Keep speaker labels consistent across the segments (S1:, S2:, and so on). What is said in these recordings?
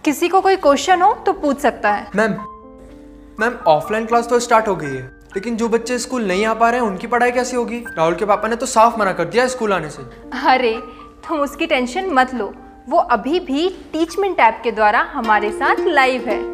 S1: किसी को कोई क्वेश्चन हो तो पूछ सकता है।
S2: मैम ऑफलाइन क्लास तो स्टार्ट हो गई है, लेकिन जो बच्चे स्कूल नहीं आ पा रहे हैं उनकी पढ़ाई कैसी होगी? राहुल के पापा ने तो साफ मना कर दिया स्कूल आने से।
S1: अरे तुम उसकी टेंशन मत लो, वो अभी भी टीचमेंट ऐप के द्वारा हमारे साथ लाइव है।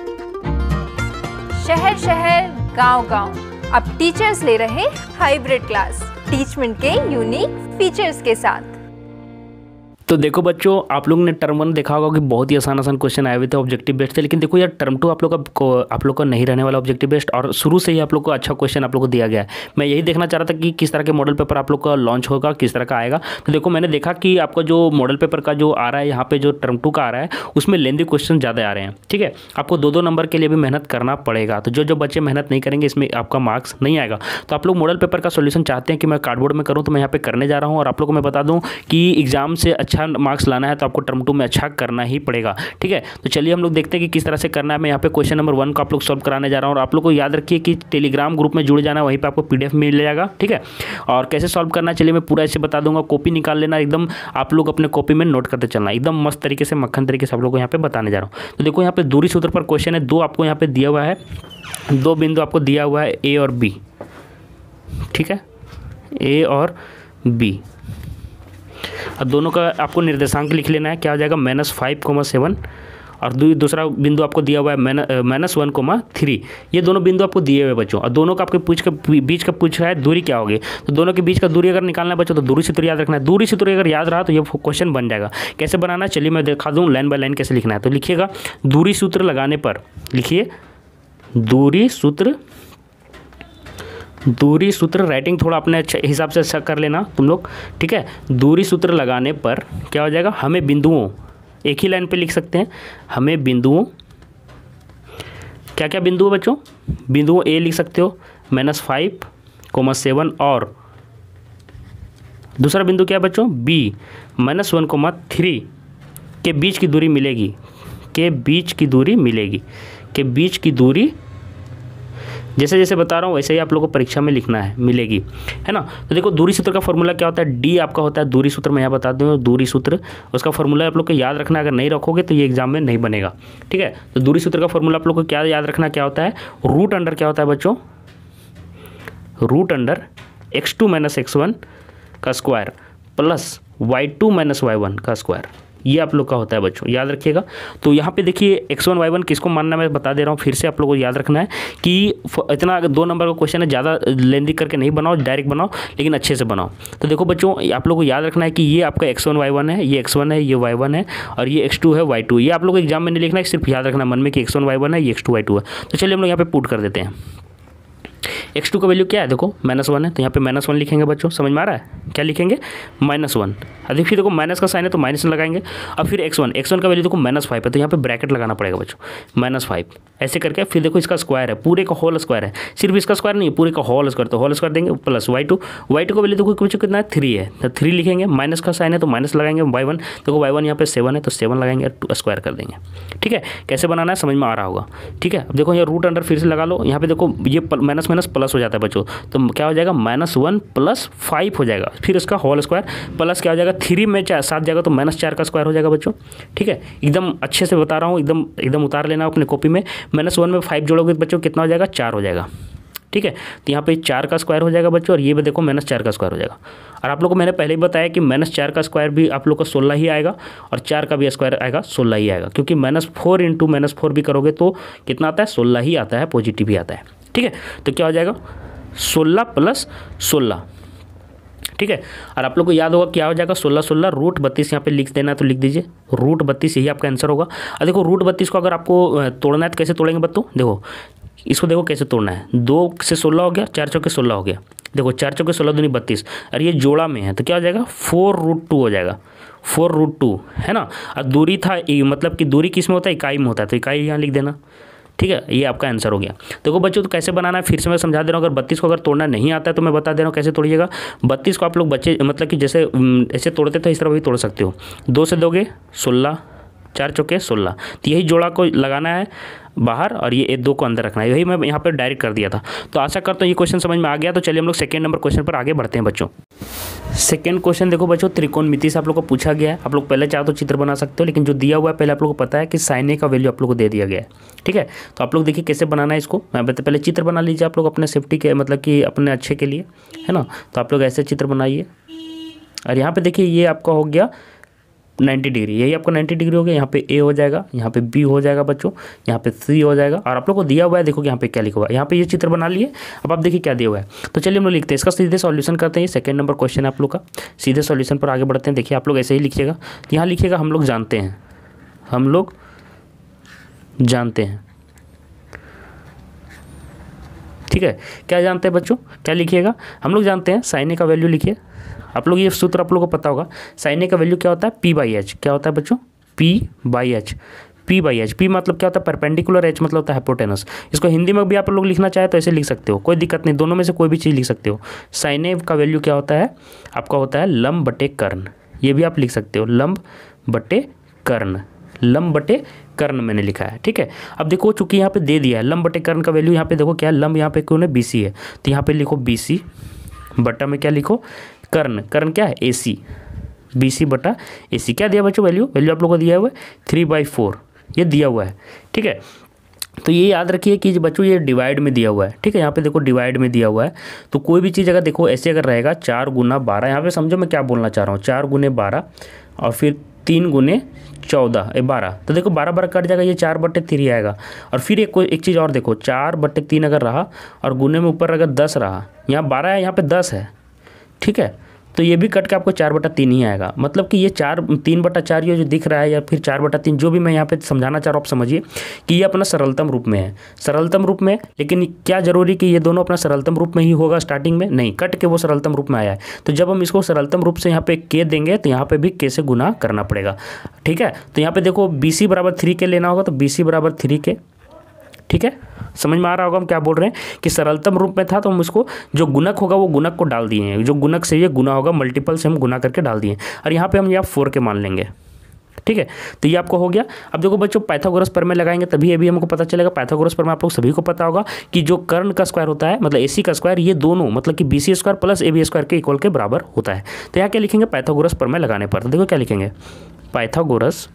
S1: शहर शहर गांव गांव अब टीचर्स ले रहे हाइब्रिड क्लास टीचमेंट के यूनिक फीचर्स के साथ।
S3: तो देखो बच्चों, आप लोगों ने टर्म 1 देखा होगा कि बहुत ही आसान क्वेश्चन आए हुए थे ऑब्जेक्टिव बेस्ड थे, लेकिन देखो यार टर्म 2 आप लोग का नहीं रहने वाला ऑब्जेक्टिव बेस्ड, और शुरू से ही आप लोग को अच्छा क्वेश्चन आप लोग को दिया गया है। मैं यही देखना चाह रहा था कि किस तरह के मॉडल पेपर आप लोग का लॉन्च होगा, किस तरह का आएगा। तो देखो मैंने देखा कि आपका जो मॉडल पेपर का जो आ रहा है यहाँ पे जो टर्म 2 का आ रहा है उसमें लेंदी क्वेश्चन ज़्यादा आ रहे हैं। ठीक है, आपको 2-2 नंबर के लिए भी मेहनत करना पड़ेगा। तो जो बच्चे मेहनत नहीं करेंगे इसमें आपका मार्क्स नहीं आएगा। तो आप लोग मॉडल पेपर का सोल्यूशन चाहते हैं कि मैं कार्डबोर्ड में करूँ, तो मैं यहाँ पे करने जा रहा हूँ। और आप लोग को मैं बता दूँ कि एग्जाम से अच्छा मार्क्स लाना है तो आपको टर्म 2 में अच्छा करना ही पड़ेगा। ठीक है, तो चलिए हम लोग देखते हैं कि किस तरह से करना है। मैं यहाँ पे क्वेश्चन नंबर 1 को आप लोग सॉल्व कराने जा रहा हूँ, और आप लोग को याद रखिए कि टेलीग्राम ग्रुप में जुड़ जाना, वहीं पे आपको पीडीएफ मिल जाएगा। ठीक है, और कैसे सॉल्व करना है चलिए मैं पूरा ऐसे बता दूंगा। कॉपी निकाल लेना, एकदम आप लोग अपने कॉपी में नोट करते चलना, एकदम मस्त तरीके से मक्खन तरीके से आप लोग को यहाँ पे बताने जा रहा हूँ। तो देखो यहाँ पे दूरी सूत्र पर क्वेश्चन है, 2 आपको यहाँ पे दिया हुआ है, 2 बिंदु आपको दिया हुआ है ए और बी। ठीक है, ए और बी, और दोनों का आपको निर्देशांक लिख लेना है। क्या हो जाएगा -5,7, और दूसरा बिंदु आपको दिया हुआ है -1,3। ये दोनों बिंदु आपको दिए हुए बच्चों, और दोनों का आपके बीच का पूछ रहा है दूरी क्या होगी। तो दोनों के बीच का दूरी अगर निकालना है बच्चों तो दूरी सूत्र याद रखना है। दूरी सूत्र अगर याद रहा तो ये क्वेश्चन बन जाएगा। कैसे बनाना है चलिए मैं दिखा दूँ, लाइन बाय लाइन कैसे लिखना है। तो लिखिएगा दूरी सूत्र लगाने पर, लिखिए दूरी सूत्र राइटिंग थोड़ा अपने अच्छे हिसाब से अच्छा कर लेना तुम लोग। ठीक है, दूरी सूत्र लगाने पर क्या हो जाएगा, हमें बिंदुओं, एक ही लाइन पे लिख सकते हैं, हमें बिंदुओं, क्या क्या बिंदु है बच्चों, बिंदुओं ए लिख सकते हो -5,7, और दूसरा बिंदु क्या है बच्चों बी -1,3 के बीच की दूरी मिलेगी, के बीच की दूरी जैसे जैसे बता रहा हूँ वैसे ही आप लोगों को परीक्षा में लिखना है, मिलेगी, है ना। तो देखो दूरी सूत्र का फॉर्मूला क्या होता है, डी आपका होता है दूरी सूत्र। मैं यहाँ बता दूँ दूरी सूत्र, उसका फॉर्मूला आप लोग को याद रखना है। अगर नहीं रखोगे तो ये एग्जाम में नहीं बनेगा। ठीक है, तो दूरी सूत्र का फॉर्मूला आप लोग को क्या याद रखना, क्या होता है, रूट अंडर क्या होता है बच्चों, रूट अंडर x2 - x1 का स्क्वायर प्लस y2 - y1 का स्क्वायर, ये आप लोग का होता है बच्चों, याद रखिएगा। तो यहाँ पे देखिए x1 y1 किसको मानना है मैं बता दे रहा हूँ, फिर से आप लोगों को याद रखना है कि इतना 2 नंबर का क्वेश्चन है, ज़्यादा लेंदी करके नहीं बनाओ, डायरेक्ट बनाओ, लेकिन अच्छे से बनाओ। तो देखो बच्चों आप लोग को याद रखना है कि ये आपका x1 y1 है, ये x1 है, ये y1 है, और ये x2 है y2। ये आप लोग को एग्जाम में नहीं लिखना है, सिर्फ याद रखना मन में कि x1 y1 है, ये x2 y2 है। तो चलिए हम लोग यहाँ पे पुट कर देते हैं। x2 का वैल्यू क्या है, देखो -1 है, तो यहाँ पे -1 लिखेंगे बच्चों, समझ में आ रहा है, क्या लिखेंगे -1। अभी फिर देखो माइनस का साइन है तो माइनस लगाएंगे। अब फिर x1 का वैल्यू देखो -5 है, तो यहाँ पे ब्रैकेट लगाना पड़ेगा बच्चों, -5 ऐसे करके। फिर देखो इसका स्क्वायर है, पूरे का होल स्क्वायर है, सिर्फ इसका स्क्वायर नहीं, पूरे का होल स्क्वायर, तो होल स्क्वायर देंगे प्लस y2 का वैल्यू देखो बच्चों कितना है 3 है, तो 3 लिखेंगे। माइनस का साइन है तो माइनस लगाएंगे। y1 देखो y1 यहाँ पे 7 है तो 7 लगाएंगे, स्क्वायर कर देंगे। ठीक है, कैसे बनाना है समझ में आ रहा होगा। ठीक है, अब देखो यहाँ रूट अंडर फिर से लगा लो, यहाँ पे देखो ये माइनस माइनस प्लस हो जाता है बच्चों, तो क्या हो जाएगा -1 + 5 हो जाएगा, फिर इसका होल स्क्वायर प्लस क्या हो जाएगा 3 में 7 जाएगा तो -4 का स्क्वायर हो जाएगा बच्चों। ठीक है, एकदम अच्छे से बता रहा हूँ, एकदम उतार लेना अपने कॉपी में। -1 में 5 जोड़ोगे बच्चों कितना हो जाएगा, 4 हो जाएगा। ठीक है, तो यहाँ पे 4 का स्क्वायर हो जाएगा बच्चों, और ये भी देखो -4 का स्क्वायर हो जाएगा। और आप लोग को मैंने पहले ही बताया कि -4 का स्क्वायर भी आप लोग का 16 ही आएगा, और 4 का भी स्क्वायर आएगा 16 ही आएगा, क्योंकि -4 × -4 भी करोगे तो कितना आता है, 16 ही आता है, पॉजिटिव ही आता है। ठीक है, तो क्या हो जाएगा 16 + 16। ठीक है, और आप लोग को याद होगा क्या हो जाएगा, 16 रूट 32 यहाँ पे लिख देना है, तो लिख दीजिए रूट 32, यही आपका आंसर होगा। और देखो रूट 32 को अगर आपको तोड़ना है तो कैसे तोड़ेंगे बच्चों, देखो इसको देखो कैसे तोड़ना है। 2 से 16 हो गया, 4 चौके 16 हो गया, देखो 4 चौके 16 दूनी 32, और ये जोड़ा में है तो क्या हो जाएगा 4√2 हो जाएगा, 4√2 है ना। और दूरी था मतलब कि दूरी किस में होता है, इकाई में होता है, तो इकाई यहाँ लिख देना। ठीक है, ये आपका आंसर हो गया। देखो बच्चों तो कैसे बनाना है फिर से मैं समझा दे रहा हूँ। अगर 32 को अगर तोड़ना नहीं आता है तो मैं बता दे रहा हूँ कैसे तोड़िएगा। 32 को आप लोग बच्चे मतलब कि जैसे ऐसे तोड़ते थे इस तरह भी तोड़ सकते हो। 2 से दोगे 16, 4 चौके 16। तो यही जोड़ा को लगाना है बाहर और ये 2 को अंदर रखना है। यही मैं यहाँ पे डायरेक्ट कर दिया था। तो आशा करता हूँ ये क्वेश्चन समझ में आ गया। तो चलिए हम लोग सेकंड नंबर क्वेश्चन पर आगे बढ़ते हैं बच्चों। सेकंड क्वेश्चन देखो बच्चों, त्रिकोणमिति से आप लोग को पूछा गया है। आप लोग पहले चाहो तो चित्र बना सकते हो, लेकिन जो दिया हुआ है पहले आप लोग को पता है कि sin a का वैल्यू आप लोग को दे दिया गया है। ठीक है, तो आप लोग देखिए कैसे बनाना है इसको। मैं बताते पहले चित्र बना लीजिए आप लोग अपने सेफ्टी के, मतलब कि अपने अच्छे के लिए, है ना। तो आप लोग ऐसे चित्र बनाइए और यहाँ पे देखिए ये आपका हो गया 90 डिग्री, यही आपका 90 डिग्री हो गया। यहाँ पे ए हो जाएगा, यहाँ पे बी हो जाएगा बच्चों, यहाँ पे सी हो जाएगा। और आप लोग को दिया हुआ है, देखो कि यहाँ पे क्या लिखा हुआ है। यहाँ पे ये चित्र बना लिए। अब आप देखिए क्या दिया हुआ है। तो चलिए हम लोग लिखते हैं, इसका सीधे सॉल्यूशन करते हैं। ये सेकंड नंबर क्वेश्चन है आप लोग का। सीधे सॉल्यूशन पर आगे बढ़ते हैं। देखिए आप लोग ऐसे ही लिखिएगा, यहाँ लिखिएगा हम लोग जानते हैं, हम लोग जानते हैं। ठीक है, क्या जानते हैं बच्चों, क्या लिखिएगा, हम लोग जानते हैं sin a का वैल्यू लिखिए। आप लोग ये सूत्र आप लोगों को पता होगा। sin a का वैल्यू क्या होता है, p/h। क्या होता है बच्चों, p/h। p/h, p मतलब क्या होता है, परपेंडिकुलर, h मतलब होता है हाइपोटेनस। इसको हिंदी में भी आप लोग लिखना चाहे तो ऐसे लिख सकते हो, कोई दिक्कत नहीं, दोनों में से कोई भी चीज़ लिख सकते हो। sin a का वैल्यू क्या होता है, आपका होता है लंब बटे कर्ण। ये भी आप लिख सकते हो, लंब बटे कर्ण, लंब बटे कर्ण मैंने लिखा है। ठीक है, अब देखो चूंकि यहाँ पे दे दिया है लंब बटे कर्ण का वैल्यू, यहाँ पे देखो क्या है, लंब यहाँ पे क्यों है, BC है, तो यहाँ पे लिखो BC बटा में क्या लिखो, कर्ण। कर्ण क्या है, AC, BC बटा AC। क्या दिया बच्चों वैल्यू, वैल्यू आप लोगों को दिया हुआ है 3/4, ये दिया हुआ है। ठीक है, तो ये याद रखिए कि बच्चों ये डिवाइड में दिया हुआ है। ठीक है, यहाँ पे देखो डिवाइड में दिया हुआ है। तो कोई भी चीज़ अगर देखो ऐसे अगर रहेगा 4 गुना 12, यहाँ पे समझो मैं क्या बोलना चाह रहा हूँ, 4 गुने 12 और फिर 3 गुने 14 12, तो देखो 12 कट जाएगा, ये 4/3 आएगा। और फिर एक चीज़ और देखो, 4/3 अगर रहा और गुने में ऊपर अगर 10 रहा, यहाँ 12 है, यहाँ पे 10 है। ठीक है, तो ये भी कट के आपको 4/3 ही आएगा। मतलब कि ये 3/4 ये जो दिख रहा है या फिर 4/3, जो भी मैं यहाँ पे समझाना चाह रहा हूँ आप समझिए कि ये अपना सरलतम रूप में है, सरलतम रूप में। लेकिन क्या जरूरी कि ये दोनों अपना सरलतम रूप में ही होगा स्टार्टिंग में, नहीं, कट के वो सरलतम रूप में आया है। तो जब हम इसको सरलतम रूप से यहाँ पे के देंगे तो यहाँ पे भी के से गुना करना पड़ेगा। ठीक है, तो यहाँ पे देखो BC बराबर 3 लेना होगा, तो BC बराबर 3 ठीक है, समझ में आ रहा होगा हम क्या बोल रहे हैं कि सरलतम रूप में था तो हम इसको जो गुणक होगा वो गुणक को डाल दिए हैं, जो गुणक से ये गुना होगा, मल्टीपल से हम गुना करके डाल दिए। और यहाँ पे हम यहाँ 4 के मान लेंगे। ठीक है, तो ये आपको हो गया। अब देखो बच्चों पाइथागोरस प्रमेय लगाएंगे तभी ये भी हमको पता चलेगा। पाइथागोरस प्रमेय आप लोग सभी को पता होगा कि जो कर्ण का स्क्वायर होता है, मतलब AC का स्क्वायर, ये दोनों मतलब कि BC square plus AB square के इक्वल के बराबर होता है। तो यहाँ क्या लिखेंगे, पाइथागोरस प्रमेय लगाने पर। तो देखो क्या लिखेंगे, पाइथागोरस,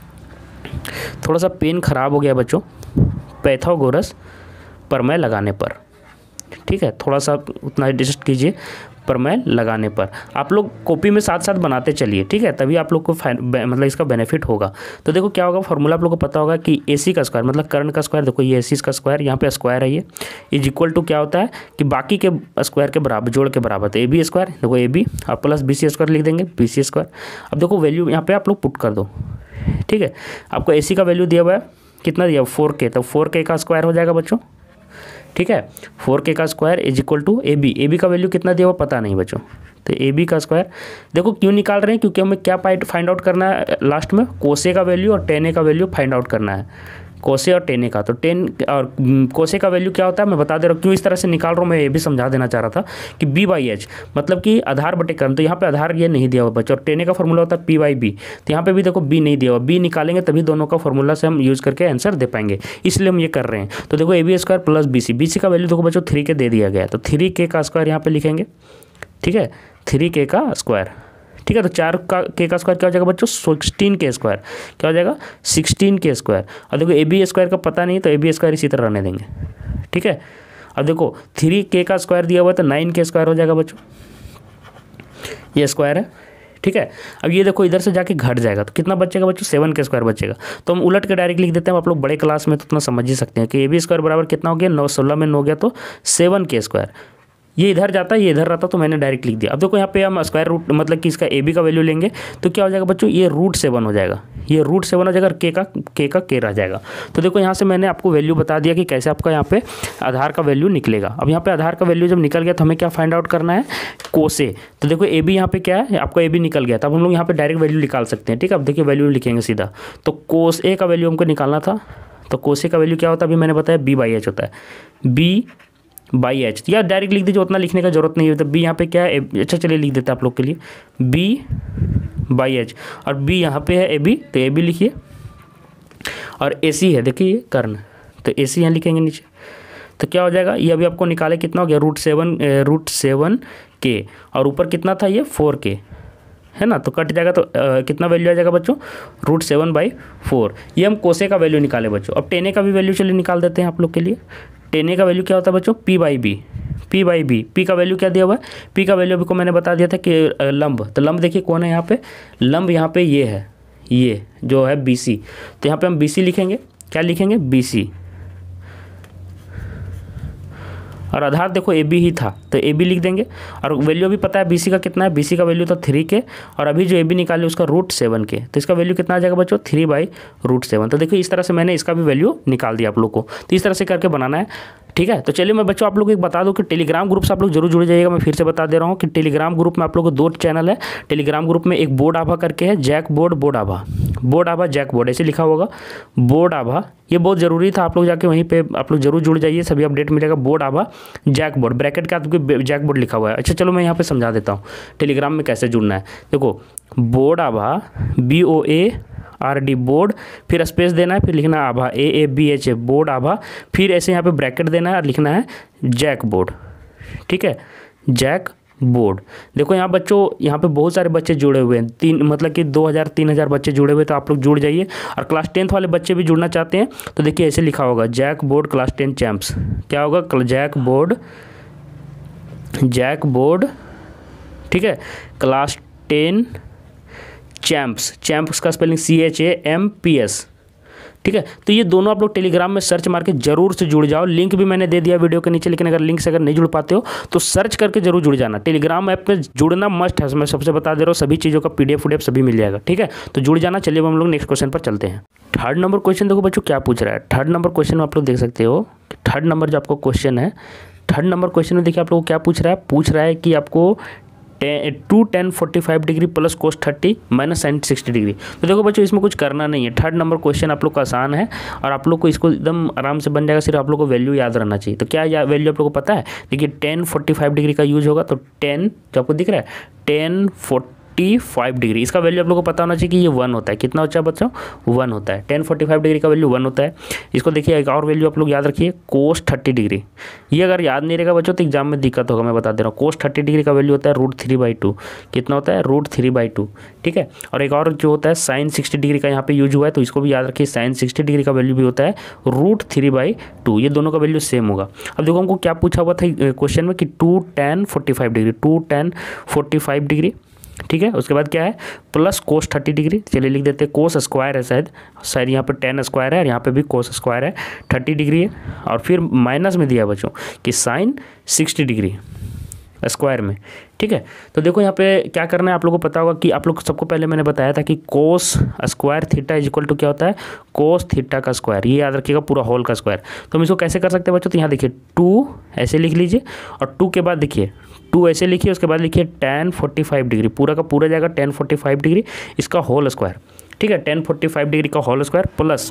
S3: थोड़ा सा पेन खराब हो गया बच्चों, पाइथागोरस प्रमेय लगाने पर। ठीक है, थोड़ा सा उतना एडजस्ट कीजिए, प्रमेय लगाने पर। आप लोग कॉपी में साथ साथ बनाते चलिए, ठीक है, तभी आप लोग को मतलब इसका बेनिफिट होगा। तो देखो क्या होगा, फॉर्मूला आप लोग को पता होगा कि AC का स्क्वायर मतलब कर्ण का स्क्वायर, देखो ये AC का स्क्वायर, यहाँ पे स्क्वायर है, ये इज इक्वल टू क्या होता है कि बाकी के स्क्वायर के बराबर, जोड़ के बराबर। तो AB स्क्वायर, देखो AB और प्लस BC स्क्वायर लिख देंगे, BC स्क्वायर। अब देखो वैल्यू यहाँ पे आप लोग पुट कर दो। ठीक है, आपको AC का वैल्यू दिया हुआ है, कितना दिया, 4K, तो 4K का स्क्वायर हो जाएगा बच्चों। ठीक है, 4K का square is equal to AB का वैल्यू कितना दिया हुआ पता नहीं बच्चों, तो AB का स्क्वायर देखो क्यों निकाल रहे हैं, क्योंकि हमें क्या फाइंड आउट करना है लास्ट में, कोसे का वैल्यू और tan A का वैल्यू फाइंड आउट करना है, कोसे और tan A का। तो tan और कोसे का वैल्यू क्या होता है मैं बता दे रहा हूँ, क्यों इस तरह से निकाल रहा हूँ मैं ये भी समझा देना चाह रहा था कि B/H मतलब कि आधार बटे कर्ण, तो यहाँ पे आधार ये नहीं दिया हुआ बच्चों। और tan A का फॉर्मूला होता है P/B, तो यहाँ पे भी देखो B नहीं दिया हुआ, B निकालेंगे तभी दोनों का फॉर्मूला से हम यूज़ करके आंसर दे पाएंगे, इसलिए हम ये कर रहे हैं। तो देखो AB स्क्वायर प्लस BC का वैल्यू देखो बच्चों 3K दे दिया गया है, तो 3K का स्क्वायर यहाँ पे लिखेंगे। ठीक है, 3K का स्क्वायर। ठीक है, तो 4K का स्क्वायर क्या हो जाएगा बच्चों, 16K स्क्वायर, क्या हो जाएगा 16K स्क्वायर। और देखो AB स्क्वायर का पता नहीं, तो AB स्क्वायर इसी तरह रहने देंगे। ठीक है, अब देखो 3K का स्क्वायर दिया हुआ है तो 9K स्क्वायर हो जाएगा बच्चों, ये स्क्वायर है। ठीक है, अब ये देखो इधर से जाके घट जाएगा तो कितना बचेगा बच्चों, 7K स्क्वायर बचेगा। तो हम उलट के डायरेक्ट लिख देते हैं, आप लोग बड़े क्लास में तो उतना समझ ही सकते हैं कि AB स्क्वायर बराबर कितना हो गया, 9 16 में 9 गया तो 7K स्क्वायर। ये इधर जाता है, ये इधर रहता, तो मैंने डायरेक्ट लिख दिया। अब देखो यहाँ पे हम स्क्वायर रूट मतलब कि इसका AB का वैल्यू लेंगे तो क्या हो जाएगा बच्चों, ये √7 हो जाएगा, ये √7 हो जाएगा, K रह जाएगा। तो देखो यहाँ से मैंने आपको वैल्यू बता दिया कि कैसे आपका यहाँ पे आधार का वैल्यू निकलेगा। अब यहाँ पे आधार का वैल्यू जब निकल गया तो हमें क्या फाइंड आउट करना है, कोसे। तो देखो AB यहाँ पे क्या है, आपका AB निकल गया, तब हम लोग यहाँ पे डायरेक्ट वैल्यू निकाल सकते हैं। ठीक है, अब देखिए वैल्यू लिखेंगे सीधा, तो कोस A का वैल्यू हमको निकालना था, तो कोस A का वैल्यू क्या होता है अभी मैंने बताया, B/H होता है, B/H, या डायरेक्ट लिख दीजिए, उतना लिखने का जरूरत नहीं है। तो B यहाँ पे क्या है, अच्छा चलिए लिख देते हैं आप लोग के लिए, B/H, और B यहाँ पे है AB, तो AB लिखिए, और AC है, देखिए ये कर्ण, तो AC यहाँ लिखेंगे नीचे। तो क्या हो जाएगा, ये अभी आपको निकाले कितना हो गया, √7 के, और ऊपर कितना था ये 4 के, है ना। तो कट जाएगा, तो कितना वैल्यू आ जाएगा बच्चों, √7/4। ये हम कोसे का वैल्यू निकाले बच्चों। अब टेने का भी वैल्यू चलिए निकाल देते हैं आप लोग के लिए। टेने का वैल्यू क्या होता है बच्चों, P/B। P का वैल्यू क्या दिया हुआ है, P का वैल्यू अभी को मैंने बता दिया था कि लंब, तो लंब देखिए कौन है यहाँ पे, लंब यहाँ पे ये है, ये जो है BC। तो यहाँ पे हम BC लिखेंगे, क्या लिखेंगे, BC। और आधार देखो AB ही था, तो AB लिख देंगे। और वैल्यू अभी पता है BC का कितना है, BC का वैल्यू था 3 के, और अभी जो AB निकाले उसका √7 के, तो इसका वैल्यू कितना आ जाएगा बच्चों, 3/√7। तो देखिए इस तरह से मैंने इसका भी वैल्यू निकाल दिया आप लोग को। तो इस तरह से करके बनाना है, ठीक है। तो चलिए मैं बच्चों आप लोग को एक बता दूं कि टेलीग्राम ग्रुप से आप लोग जरूर जुड़ जाइएगा। मैं फिर से बता दे रहा हूं कि टेलीग्राम ग्रुप में आप लोग को 2 चैनल है। टेलीग्राम ग्रुप में एक बोर्ड आभा करके है, JAC board, board Abha JAC board, ऐसे लिखा होगा बोर्ड आभा। ये बहुत ज़रूरी था, आप लोग जाके वहीं पे आप लोग जरूर जुड़ जाइए, सभी अपडेट मिलेगा। Board Abha JAC board, bracket का आपको जैक बोर्ड लिखा हुआ है। अच्छा चलो मैं यहाँ पे समझा देता हूँ टेलीग्राम में कैसे जुड़ना है। देखो बोर्ड आभा BOARD बोर्ड, फिर स्पेस देना है, फिर लिखना है आभा AABHA बोर्ड आभा, फिर ऐसे यहाँ पे ब्रैकेट देना है और लिखना है जैक बोर्ड, ठीक है, जैक बोर्ड। देखो यहाँ बच्चों, यहाँ पे बहुत सारे बच्चे जुड़े हुए हैं, मतलब कि 2000-3000 बच्चे जुड़े हुए, तो आप लोग जुड़ जाइए। और क्लास 10th वाले बच्चे भी जुड़ना चाहते हैं तो देखिए ऐसे लिखा होगा जैक बोर्ड क्लास 10 चैम्प्स, क्या होगा, जैक बोर्ड, ठीक है, क्लास 10 चैम्प्स का स्पेलिंग CHAMPS, ठीक है। तो ये दोनों आप लोग टेलीग्राम में सर्च मार के जरूर से जुड़ जाओ। लिंक भी मैंने दे दिया वीडियो के नीचे, लेकिन अगर लिंक से अगर नहीं जुड़ पाते हो तो सर्च करके जरूर जुड़ जाना। टेलीग्राम ऐप में जुड़ना मस्ट है, मैं सबसे बता दे रहा हूँ, सभी चीज़ों का PDF सभी मिल जाएगा, ठीक है। तो जुड़ जाना। चलिए हम लोग नेक्स्ट क्वेश्चन पर चलते हैं। 3rd नंबर क्वेश्चन देखो बच्चों क्या पूछ रहा है। 3rd नंबर क्वेश्चन में आप लोग देख सकते हो, 3rd नंबर जो आपको क्वेश्चन है, 3rd नंबर क्वेश्चन में देखिए आप लोग क्या पूछ रहा है कि आपको 2 tan 45 degree plus cos 30 minus sin 60 degree. तो देखो बच्चों इसमें कुछ करना नहीं है, 3rd नंबर क्वेश्चन आप लोग का आसान है और आप लोग को इसको एकदम आराम से बन जाएगा। सिर्फ आप लोग को वैल्यू याद रहना चाहिए। तो क्या वैल्यू आप लोग को पता है, देखिए tan 45 डिग्री का यूज होगा, तो tan जो आपको दिख रहा है tan 45 डिग्री, इसका वैल्यू आप लोग को पता होना चाहिए कि ये 1 होता है। कितना होता है बच्चों, 1 होता है। tan 45 डिग्री का वैल्यू 1 होता है। इसको देखिए एक और वैल्यू आप लोग याद रखिए, cos 30 डिग्री। ये अगर याद नहीं रहेगा बच्चों तो एग्जाम में दिक्कत होगा, मैं बता दे रहा हूँ। cos 30 डिग्री का वैल्यू होता है √3/2। कितना होता है, √3/2, ठीक है। और एक और जो होता है sin 60 डिग्री का यहाँ पे यूज हुआ है, तो इसको भी याद रखिए, sin 60 डिग्री का वैल्यू भी होता है √3/2। ये दोनों का वैल्यू सेम होगा। अब देखो हमको क्या पूछा हुआ था क्वेश्चन में कि 2 tan 45 डिग्री, 2 tan 45 डिग्री, ठीक है। उसके बाद क्या है, प्लस cos 30 डिग्री। चलिए लिख देते हैं, cos स्क्वायर है शायद यहाँ पे tan स्क्वायर है और यहाँ पे भी cos स्क्वायर है, 30 डिग्री है। और फिर माइनस में दिया बच्चों कि sin 60 डिग्री स्क्वायर में, ठीक है। तो देखो यहाँ पे क्या करना है, आप लोगों को पता होगा कि आप लोग सबको पहले मैंने बताया था कि cos square theta is equal to क्या होता है, cos थीटा का स्क्वायर। ये याद रखिएगा, पूरा होल का स्क्वायर। तो हम इसको कैसे कर सकते हैं बच्चों, तो यहाँ देखिए 2 ऐसे लिख लीजिए और 2 के बाद देखिए 2 ऐसे लिखिए, उसके बाद लिखिए tan 45 डिग्री, पूरा का पूरा जाएगा tan 45 डिग्री, इसका होल स्क्वायर, ठीक है। tan 45 डिग्री का whole square plus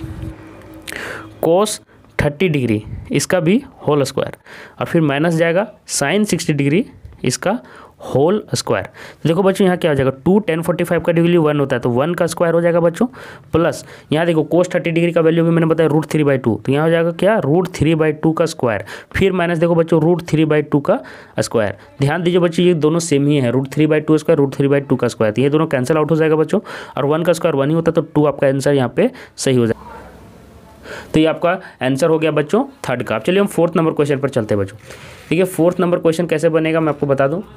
S3: cos 30 degree, इसका भी होल स्क्वायर, और फिर माइनस जाएगा sin 60 डिग्री, इसका होल स्क्वायर। तो देखो बच्चों यहाँ क्या हो जाएगा, 2 tan 45 का डिग्री 1 होता है, तो 1 का स्क्वायर हो जाएगा बच्चों, प्लस यहाँ देखो cos 30 डिग्री का वैल्यू भी मैंने बताया √3/2, तो यहाँ हो जाएगा क्या, √3/2 का स्क्वायर, फिर माइनस देखो बच्चों √3/2 का स्क्वायर। ध्यान दीजिए बच्चों ये दोनों सेम ही है, √3/2 स्क्वायर, √3/2 का स्क्वायर, तो ये दोनों कैंसिल आउट हो जाएगा बच्चों, और 1 का स्क्वायर 1 ही होता है, तो 2 आपका आंसर यहाँ पे सही हो जाएगा। तो ये आपका आंसर हो गया बच्चों 3rd का। अब चलिए हम 4th नंबर क्वेश्चन पर चलते हैं बच्चों, ठीक है। 4th नंबर क्वेश्चन कैसे बनेगा मैं आपको बता दूं।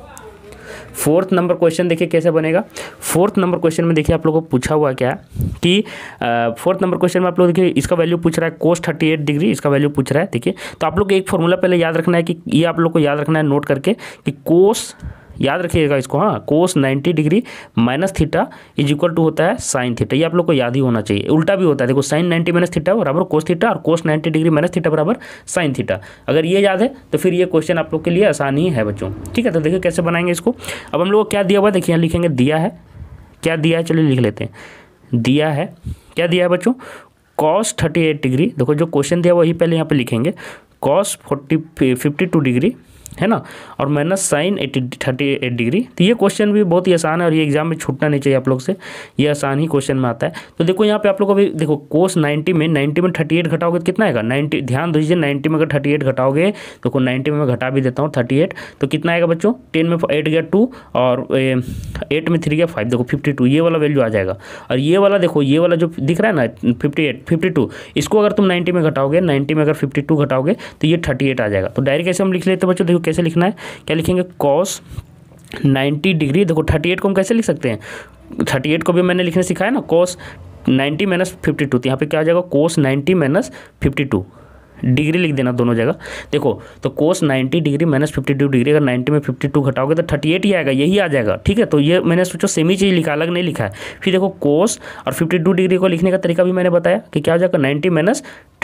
S3: 4th नंबर क्वेश्चन देखिए कैसे बनेगा। 4th नंबर क्वेश्चन में देखिए आप लोगों को पूछा हुआ क्या कि 4th नंबर क्वेश्चन में आप लोग देखिए इसका वैल्यू पूछ रहा है cos 38 डिग्री, इसका वैल्यू पूछ रहा है। देखिए तो आप लोग को एक फॉर्मूला पहले याद रखना है कि ये आप लोग को याद रखना है नोट करके कि cos, याद रखिएगा इसको, हाँ, cos 90 degree minus theta is equal to होता है sin थीटा। ये आप लोग को याद ही होना चाहिए। उल्टा भी होता है, देखो sin 90 माइनस थीटा बराबर cos थीटा और cos 90 डिग्री माइनस थीटा बराबर sin थीटा। अगर ये याद है तो फिर ये क्वेश्चन आप लोग के लिए आसान ही है बच्चों, ठीक है। तो देखिए कैसे बनाएंगे इसको। अब हम लोग को क्या दिया हुआ, देखिए यहाँ लिखेंगे, दिया है, क्या दिया है, चलिए लिख लेते हैं। दिया है, क्या दिया है बच्चों, cos 38 डिग्री। देखो जो क्वेश्चन दिया वही पहले यहाँ पे लिखेंगे, cos 52 डिग्री है ना, और माइनस साइन 38 डिग्री। तो ये क्वेश्चन भी बहुत ही आसान है और ये एग्जाम में छूटना नहीं चाहिए आप लोग से, ये आसान ही क्वेश्चन में आता है। तो देखो यहाँ पे आप लोग को भी देखो कोस 90 में 38 घटाओगे तो कितना आएगा 90, ध्यान दीजिए 90 में अगर 38 घटाओगे, देखो 90 में मैं घटा भी देता हूँ 38, तो कितना आएगा बच्चों, 10 में 8 गया 2 और 8 में 3 गया 5, देखो 52, ये वाला वैल्यू आ जाएगा। और ये वाला देखो, ये वाला जो दिख रहा है ना 58 52, इसको अगर तुम 90 में घटाओगे, 90 में अगर 52 घटाओगे तो ये 38 आ जाएगा। तो डायरेक्ट कैसे हम लिख लेते हैं बच्चों, देखो कैसे लिखना है, क्या लिखेंगे, कॉस 90 डिग्री, देखो 38 को हम कैसे लिख सकते हैं, 38 को भी मैंने लिखने सिखाया ना, कॉस 90 माइनस 52, तो यहाँ पे क्या आ जाएगा, कोस 90 माइनस 52 डिग्री लिख देना दोनों जगह। देखो तो कोस 90 डिग्री माइनस 52 डिग्री, अगर 90 में 52 घटाओगे तो 38 ही आएगा, यही आ जाएगा। ठीक है, तो ये मैंने सोचो सेम ही चीज़ लिखा, अलग नहीं लिखा है। फिर देखो कोस और 52 डिग्री को लिखने का तरीका भी मैंने बताया कि क्या हो जाएगा, 90 माइनस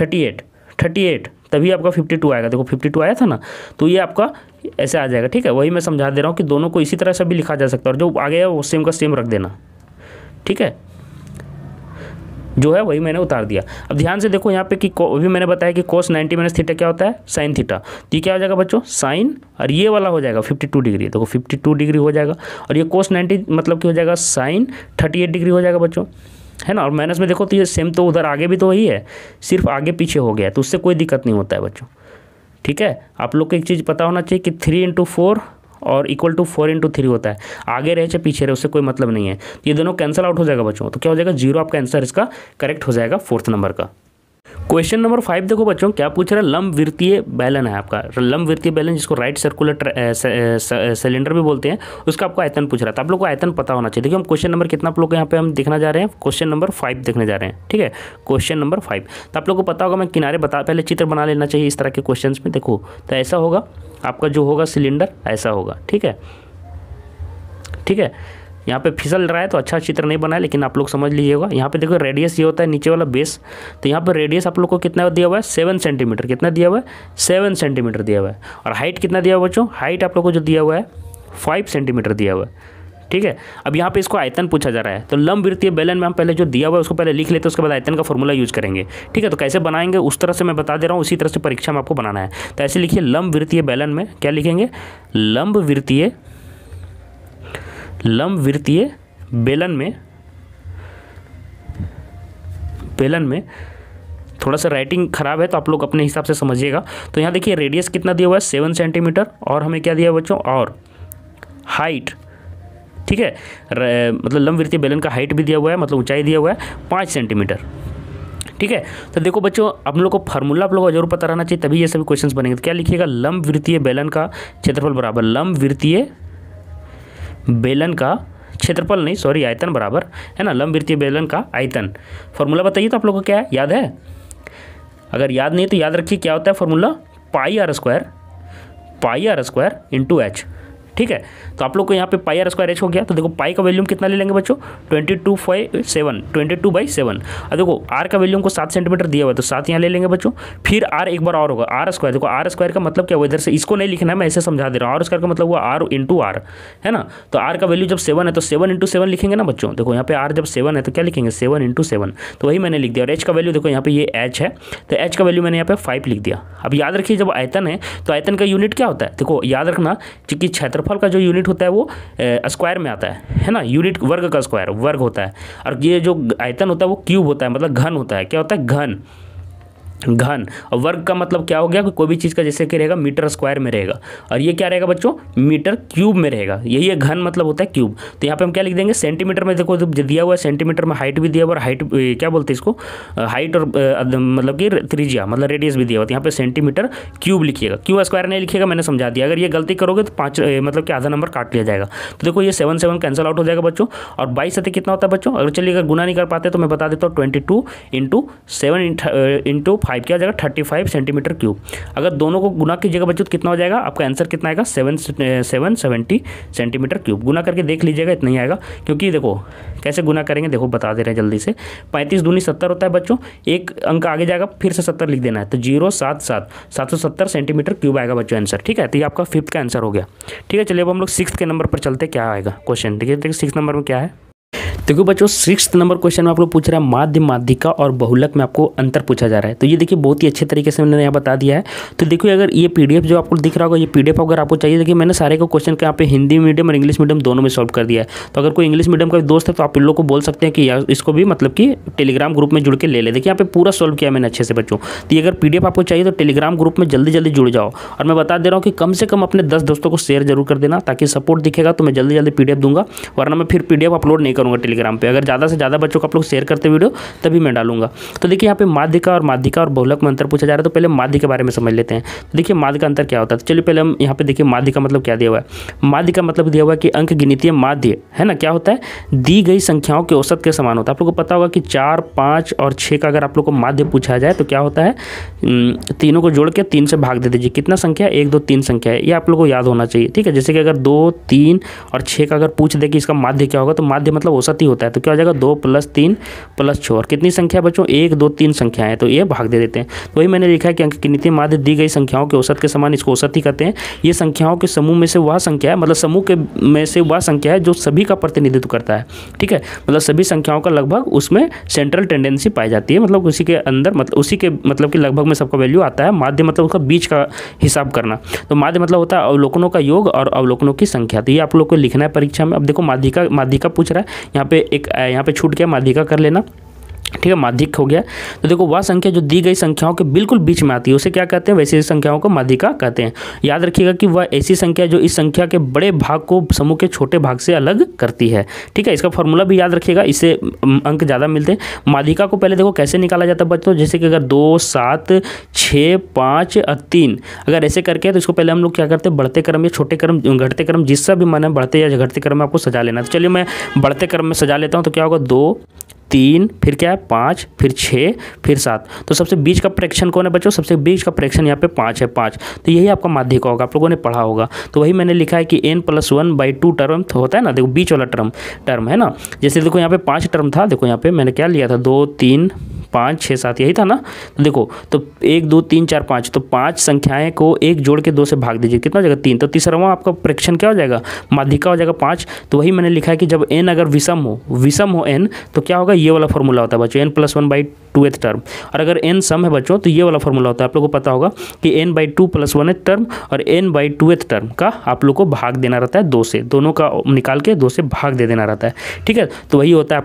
S3: 38 तभी आपका 52 आएगा। देखो 52 आया था ना, तो ये आपका ऐसे आ जाएगा। ठीक है, वही मैं समझा दे रहा हूँ कि दोनों को इसी तरह से भी लिखा जा सकता है, और जो आगे है वो सेम का सेम रख देना। ठीक है, जो है वही मैंने उतार दिया। अब ध्यान से देखो यहाँ पे कि अभी मैंने बताया कि कोस 90 माइनस थीटा क्या होता है, साइन थीटा। तो ये क्या हो जाएगा बच्चों, साइन, और ये वाला हो जाएगा 52 डिग्री, देखो 52 डिग्री हो जाएगा, और ये कोस 90 मतलब क्या हो जाएगा, साइन 38 डिग्री हो जाएगा बच्चों, है ना। और माइनस में देखो तो ये सेम, तो उधर आगे भी तो वही है, सिर्फ आगे पीछे हो गया, तो उससे कोई दिक्कत नहीं होता है बच्चों। ठीक है, आप लोग को एक चीज़ पता होना चाहिए कि 3 × 4 और इक्वल टू 4 × 3 होता है, आगे रहे चाहे पीछे रहे उससे कोई मतलब नहीं है। ये दोनों कैंसिल आउट हो जाएगा बच्चों, तो क्या हो जाएगा, 0 आपका आंसर इसका करेक्ट हो जाएगा 4th नंबर का। क्वेश्चन नंबर 5 देखो बच्चों, क्या पूछ रहा है, लंबवृत्तीय बेलन है आपका, लंबवृत्तीय बेलन जिसको राइट सर्कुलर सिलेंडर भी बोलते हैं, उसका आपको आयतन पूछ रहा था। आप लोग को आयतन पता होना चाहिए। देखिए हम क्वेश्चन नंबर कितना आप लोग को यहाँ पे हम देखना जा रहे हैं, क्वेश्चन नंबर 5 देखने जा रहे हैं। ठीक है, क्वेश्चन नंबर 5, तो आप लोग को पता होगा, मैं किनारे पहले चित्र बना लेना चाहिए इस तरह के क्वेश्चन में। देखो तो ऐसा होगा आपका जो होगा सिलेंडर, ऐसा होगा। ठीक है, ठीक है, यहाँ पे फिसल रहा है तो अच्छा चित्र नहीं बना है, लेकिन आप लोग समझ लीजिएगा। यहाँ पे देखो रेडियस ये होता है नीचे वाला बेस, तो यहाँ पे रेडियस आप लोग को कितना दिया हुआ है, 7 सेंटीमीटर। कितना दिया हुआ है, 7 सेंटीमीटर दिया हुआ है। और हाइट कितना दिया हुआ बच्चों, हाइट आप लोग को जो दिया हुआ है 5 सेंटीमीटर दिया हुआ है। ठीक है, अब यहाँ पे इसको आयतन पूछा जा रहा है, तो लंबवृत्तीय बेलन में हम पहले जो दिया हुआ है उसको पहले लिख लेते हैं, उसके बाद आयतन का फॉर्मूला यूज करेंगे। ठीक है, तो कैसे बनाएंगे उस तरह से मैं बता दे रहा हूँ, उसी तरह से परीक्षा में आपको बनाना है। तो ऐसे लिखिए, लंबवृत्तीय बेलन में क्या लिखेंगे, लंबवृत्तीय बेलन में थोड़ा सा राइटिंग खराब है तो आप लोग अपने हिसाब से समझिएगा। तो यहाँ देखिए रेडियस कितना दिया हुआ है, 7 सेंटीमीटर, और हमें क्या दिया है बच्चों, और हाइट। ठीक है, मतलब लंबवृत्तीय बेलन का हाइट भी दिया हुआ है, मतलब ऊंचाई दिया हुआ है 5 सेंटीमीटर। ठीक है, तो देखो बच्चों आप लोग को फार्मूला आप लोगों को जरूर पता रहना चाहिए, तभी ये सभी क्वेश्चंस बनेंगे। तो क्या लिखिएगा, लंबवृत्तीय बेलन का क्षेत्रफल बराबर, लंबवृत्तीय बेलन का क्षेत्रफल नहीं, सॉरी, आयतन बराबर, है ना, लंबवृत्तीय बेलन का आयतन। फार्मूला बताइए तो आप लोगों को क्या है, याद है? अगर याद नहीं तो याद रखिए क्या होता है formula, pi R square into H. ठीक है, तो आप लोग को यहाँ पे पाई आर स्क्वायर एच हो गया। तो देखो पाई का वैल्यूम कितना ले लेंगे बच्चों, 22/7। और देखो आर का वैल्यूम को 7 सेंटीमीटर दिया हुआ है, तो 7 यहाँ ले लेंगे बच्चों। फिर आर एक बार और होगा, आर स्क्वायर। देखो आर स्क्वायर का मतलब क्या हुआ, इधर से इसको नहीं लिखना है, मैं ऐसे समझा दे रहा हूँ। आर स्क्वायर का मतलब हुआ आर इंटू आर, है ना। तो आर का वैल्यू जब 7 है तो 7 × 7 लिखेंगे ना बच्चों। देखो यहाँ पे आर जब 7 है तो क्या लिखेंगे, 7 × 7, तो वही मैंने लिख दिया। और एच का वैल्यू देखो यहाँ पे ये एच है, तो एच का वैल्यू मैंने यहाँ पे 5 लिख दिया। अब याद रखिए जब आयतन है तो आयतन का यूनिट क्या होता है, देखो याद रखना कि क्षेत्रफल का जो यूनिट होता है वो स्क्वायर में आता है ना, यूनिट वर्ग का स्क्वायर वर्ग होता है। और ये जो आयतन होता है वो क्यूब होता है, मतलब घन होता है। क्या होता है, घन। और वर्ग का मतलब क्या हो गया कि कोई भी चीज़ का जैसे कि रहेगा मीटर स्क्वायर में रहेगा, और ये क्या रहेगा बच्चों, मीटर क्यूब में रहेगा। यही है घन मतलब होता है क्यूब। तो यहाँ पे हम क्या लिख देंगे, सेंटीमीटर में देखो जो दिया हुआ है, सेंटीमीटर में हाइट भी दिया हुआ है, और हाइट क्या बोलते हैं इसको, हाइट और मतलब कि त्रिज्या मतलब रेडियस भी दिया हुआ है। यहाँ पे सेंटीमीटर क्यूब लिखिएगा, क्यूब स्क्वायर नहीं लिखिएगा, मैंने समझा दिया। अगर ये गलती करोगे तो 5 मतलब कि आधा नंबर काट लिया जाएगा। तो देखो ये 7 कैंसिल आउट हो जाएगा बच्चों। और 22 सतह कितना होता है बच्चों, अगर चलिए अगर गुना नहीं कर पाते तो मैं बता देता हूँ, 22 × 7 × 5 क्या हो जाएगा, 35 सेंटीमीटर क्यूब। अगर दोनों को गुना कीजिएगा बच्चों तो कितना हो जाएगा, आपका आंसर कितना आएगा, 770 सेंटीमीटर क्यूब। गुना करके देख लीजिएगा, इतना ही आएगा। क्योंकि देखो कैसे गुना करेंगे, देखो बता दे रहे हैं जल्दी से। 35 दूनी 70 होता है बच्चों, एक अंक आगे जाएगा फिर से 70 लिख देना है, तो 770 सेंटीमीटर क्यूब आएगा बच्चों आंसर। ठीक है, तो ये आपका 5th का आंसर हो गया। ठीक है, चलिए अब हम लोग 6th के नंबर पर चलते, क्या आएगा क्वेश्चन। ठीक है, 6th नंबर में क्या है, देखो बच्चों 6th नंबर क्वेश्चन में आप लोग पूछ रहा है माध्य, माध्यिका और बहुलक में आपको अंतर पूछा जा रहा है। तो ये देखिए बहुत ही अच्छे तरीके से मैंने यहाँ बता दिया है। तो देखिए अगर ये पीडीएफ जो आपको दिख रहा होगा, ये पीडीएफ अगर आपको चाहिए, देखिए मैंने सारे को क्वेश्चन के यहाँ पे हिंदी मीडियम और इंग्लिश मीडियम दोनों में सॉल्व कर दिया है। तो अगर कोई इंग्लिश मीडियम का दोस्त है तो आप इन लोग को बोल सकते हैं कि यार इसको भी मतलब कि टेलीग्राम ग्रुप में जुड़ के ले ले। देखिए यहाँ पे पूरा सॉल्व किया मैंने अच्छे से बच्चों। तो ये अगर पीडीएफ आपको चाहिए तो टेलीग्राम ग्रुप में जल्दी जल्दी जुड़ जाओ। और मैं बता दे रहा हूँ कि कम से कम अपने 10 दोस्तों को शेयर जरूर कर देना, ताकि सपोर्ट दिखेगा तो मैं जल्दी जल्दी पीडीएफ दूंगा, वरना मैं फिर पीडीएफ अपलोड नहीं करूँगा टेलीग्राम पे। अगर ज़्यादा से ज़्यादा बच्चों को आप लोग शेयर करते वीडियो तभी मैं डालूंगा। तो देखिए यहाँ पे माध्यिका और बहुलक में अंतर पूछा जा रहा है। तो पहले माध्य के बारे में समझ लेते हैं। तो देखिए माध्य का अंतर क्या होता है। तो चलिए पहले हम यहाँ पे देखिए माध्य का मतलब क्या दिया हुआ है। माध्य का मतलब दिया हुआ है कि अंक गिनतीय माध्य है ना, क्या होता है, दी गई संख्याओं के औसत के समान होता है। आप लोग को पता होगा कि 4, 5 और 6 का अगर आप लोग को माध्य पूछा जाए तो क्या होता है, तीनों को जोड़ के 3 से भाग दे दीजिए। कितना संख्या, 1, 2, 3 संख्या है, ये आप लोग को याद होना चाहिए। ठीक है, जैसे कि अगर 2, 3 और 6 का अगर पूछ दे कि इसका माध्य क्या होगा, तो माध्य मतलब औसत ही होता है। तो क्या हो जाएगा, 2 + 3 + 6। और कितनी संख्या बच्चों, 1, 2, 3 संख्या है, तो ये भाग दे देते हैं। तो वही मैंने लिखा है कि अंक गिनतीय माध्य दी गई संख्याओं के औसत के समान, इसको औसत ही कहते हैं। ये संख्याओं के समूह में से वह संख्या है, मतलब समूह के में से वह संख्या है जो सभी का प्रतिनिधित्व करता है। ठीक है, मतलब सभी संख्याओं का लगभग उसमें सेंट्रल टेंडेंसी पाई जाती है, मतलब उसी के अंदर, मतलब उसी के मतलब कि लगभग में सबका वैल्यू आता है। माध्य मतलब उसका बीच का हिसाब करना। तो माध्य मतलब होता है अवलोकनों का योग और अवलोकनों की संख्या। तो ये आप लोग को लिखना है परीक्षा में। अब देखो माध्यिका पूछ रहा है, यहाँ पे छूट गया, माध्यिका कर लेना। ठीक है, माध्यिक हो गया। तो देखो वह संख्या जो दी गई संख्याओं के बिल्कुल बीच में आती है उसे क्या कहते हैं, वैसी संख्याओं को माध्यिका कहते हैं। याद रखिएगा कि वह ऐसी संख्या जो इस संख्या के बड़े भाग को समूह के छोटे भाग से अलग करती है। ठीक है, इसका फॉर्मूला भी याद रखिएगा, इससे अंक ज़्यादा मिलते हैं। माध्यिका को पहले देखो कैसे निकाला जाता है बच्चों, जैसे कि अगर 2, 7, 6, 5 और 3 अगर ऐसे करके, तो इसको पहले हम लोग क्या करते हैं, बढ़ते क्रम या छोटे क्रम, घटते क्रम, जिसका भी मन है बढ़ते या घटते क्रम में आपको सजा लेना। तो चलिए मैं बढ़ते क्रम में सजा लेता हूँ। तो क्या होगा, 2, 3, फिर क्या है 5, फिर 6, फिर 7। तो सबसे बीच का फ्रैक्शन कौन है बच्चों, सबसे बीच का फ्रैक्शन यहाँ पे 5 है, 5। तो यही आपका माध्यिका होगा, आप लोगों ने पढ़ा होगा। तो वही मैंने लिखा है कि n+1/2 टर्म होता है ना, देखो बीच वाला टर्म है ना। जैसे देखो यहाँ पे 5 टर्म था, देखो यहाँ पे मैंने क्या लिया था, 2, 3, 5, 6, 7 यही था ना। तो देखो तो 1, 2, 3, 4, 5, तो 5 संख्याएं को 1 जोड़ के 2 से भाग दीजिए, कितना हो जाएगा, 3। तो तीसरा आपका फ्रैक्शन क्या हो जाएगा, माध्यिका हो जाएगा 5। तो वही मैंने लिखा है कि जब n अगर विषम हो n, तो क्या होगा, ये वाला फॉर्मूला होता है बच्चों, n+1/2th टर्म। और अगर n सम है बच्चों तो ये वाला फॉर्मूला होता है, आप लोगों को पता होगा कि n/2 + 1th टर्म और n/2th टर्म का आप लोग को भाग देना रहता है 2 से, दोनों का निकाल के 2 से भाग दे देना रहता है। ठीक है, तो वही होता है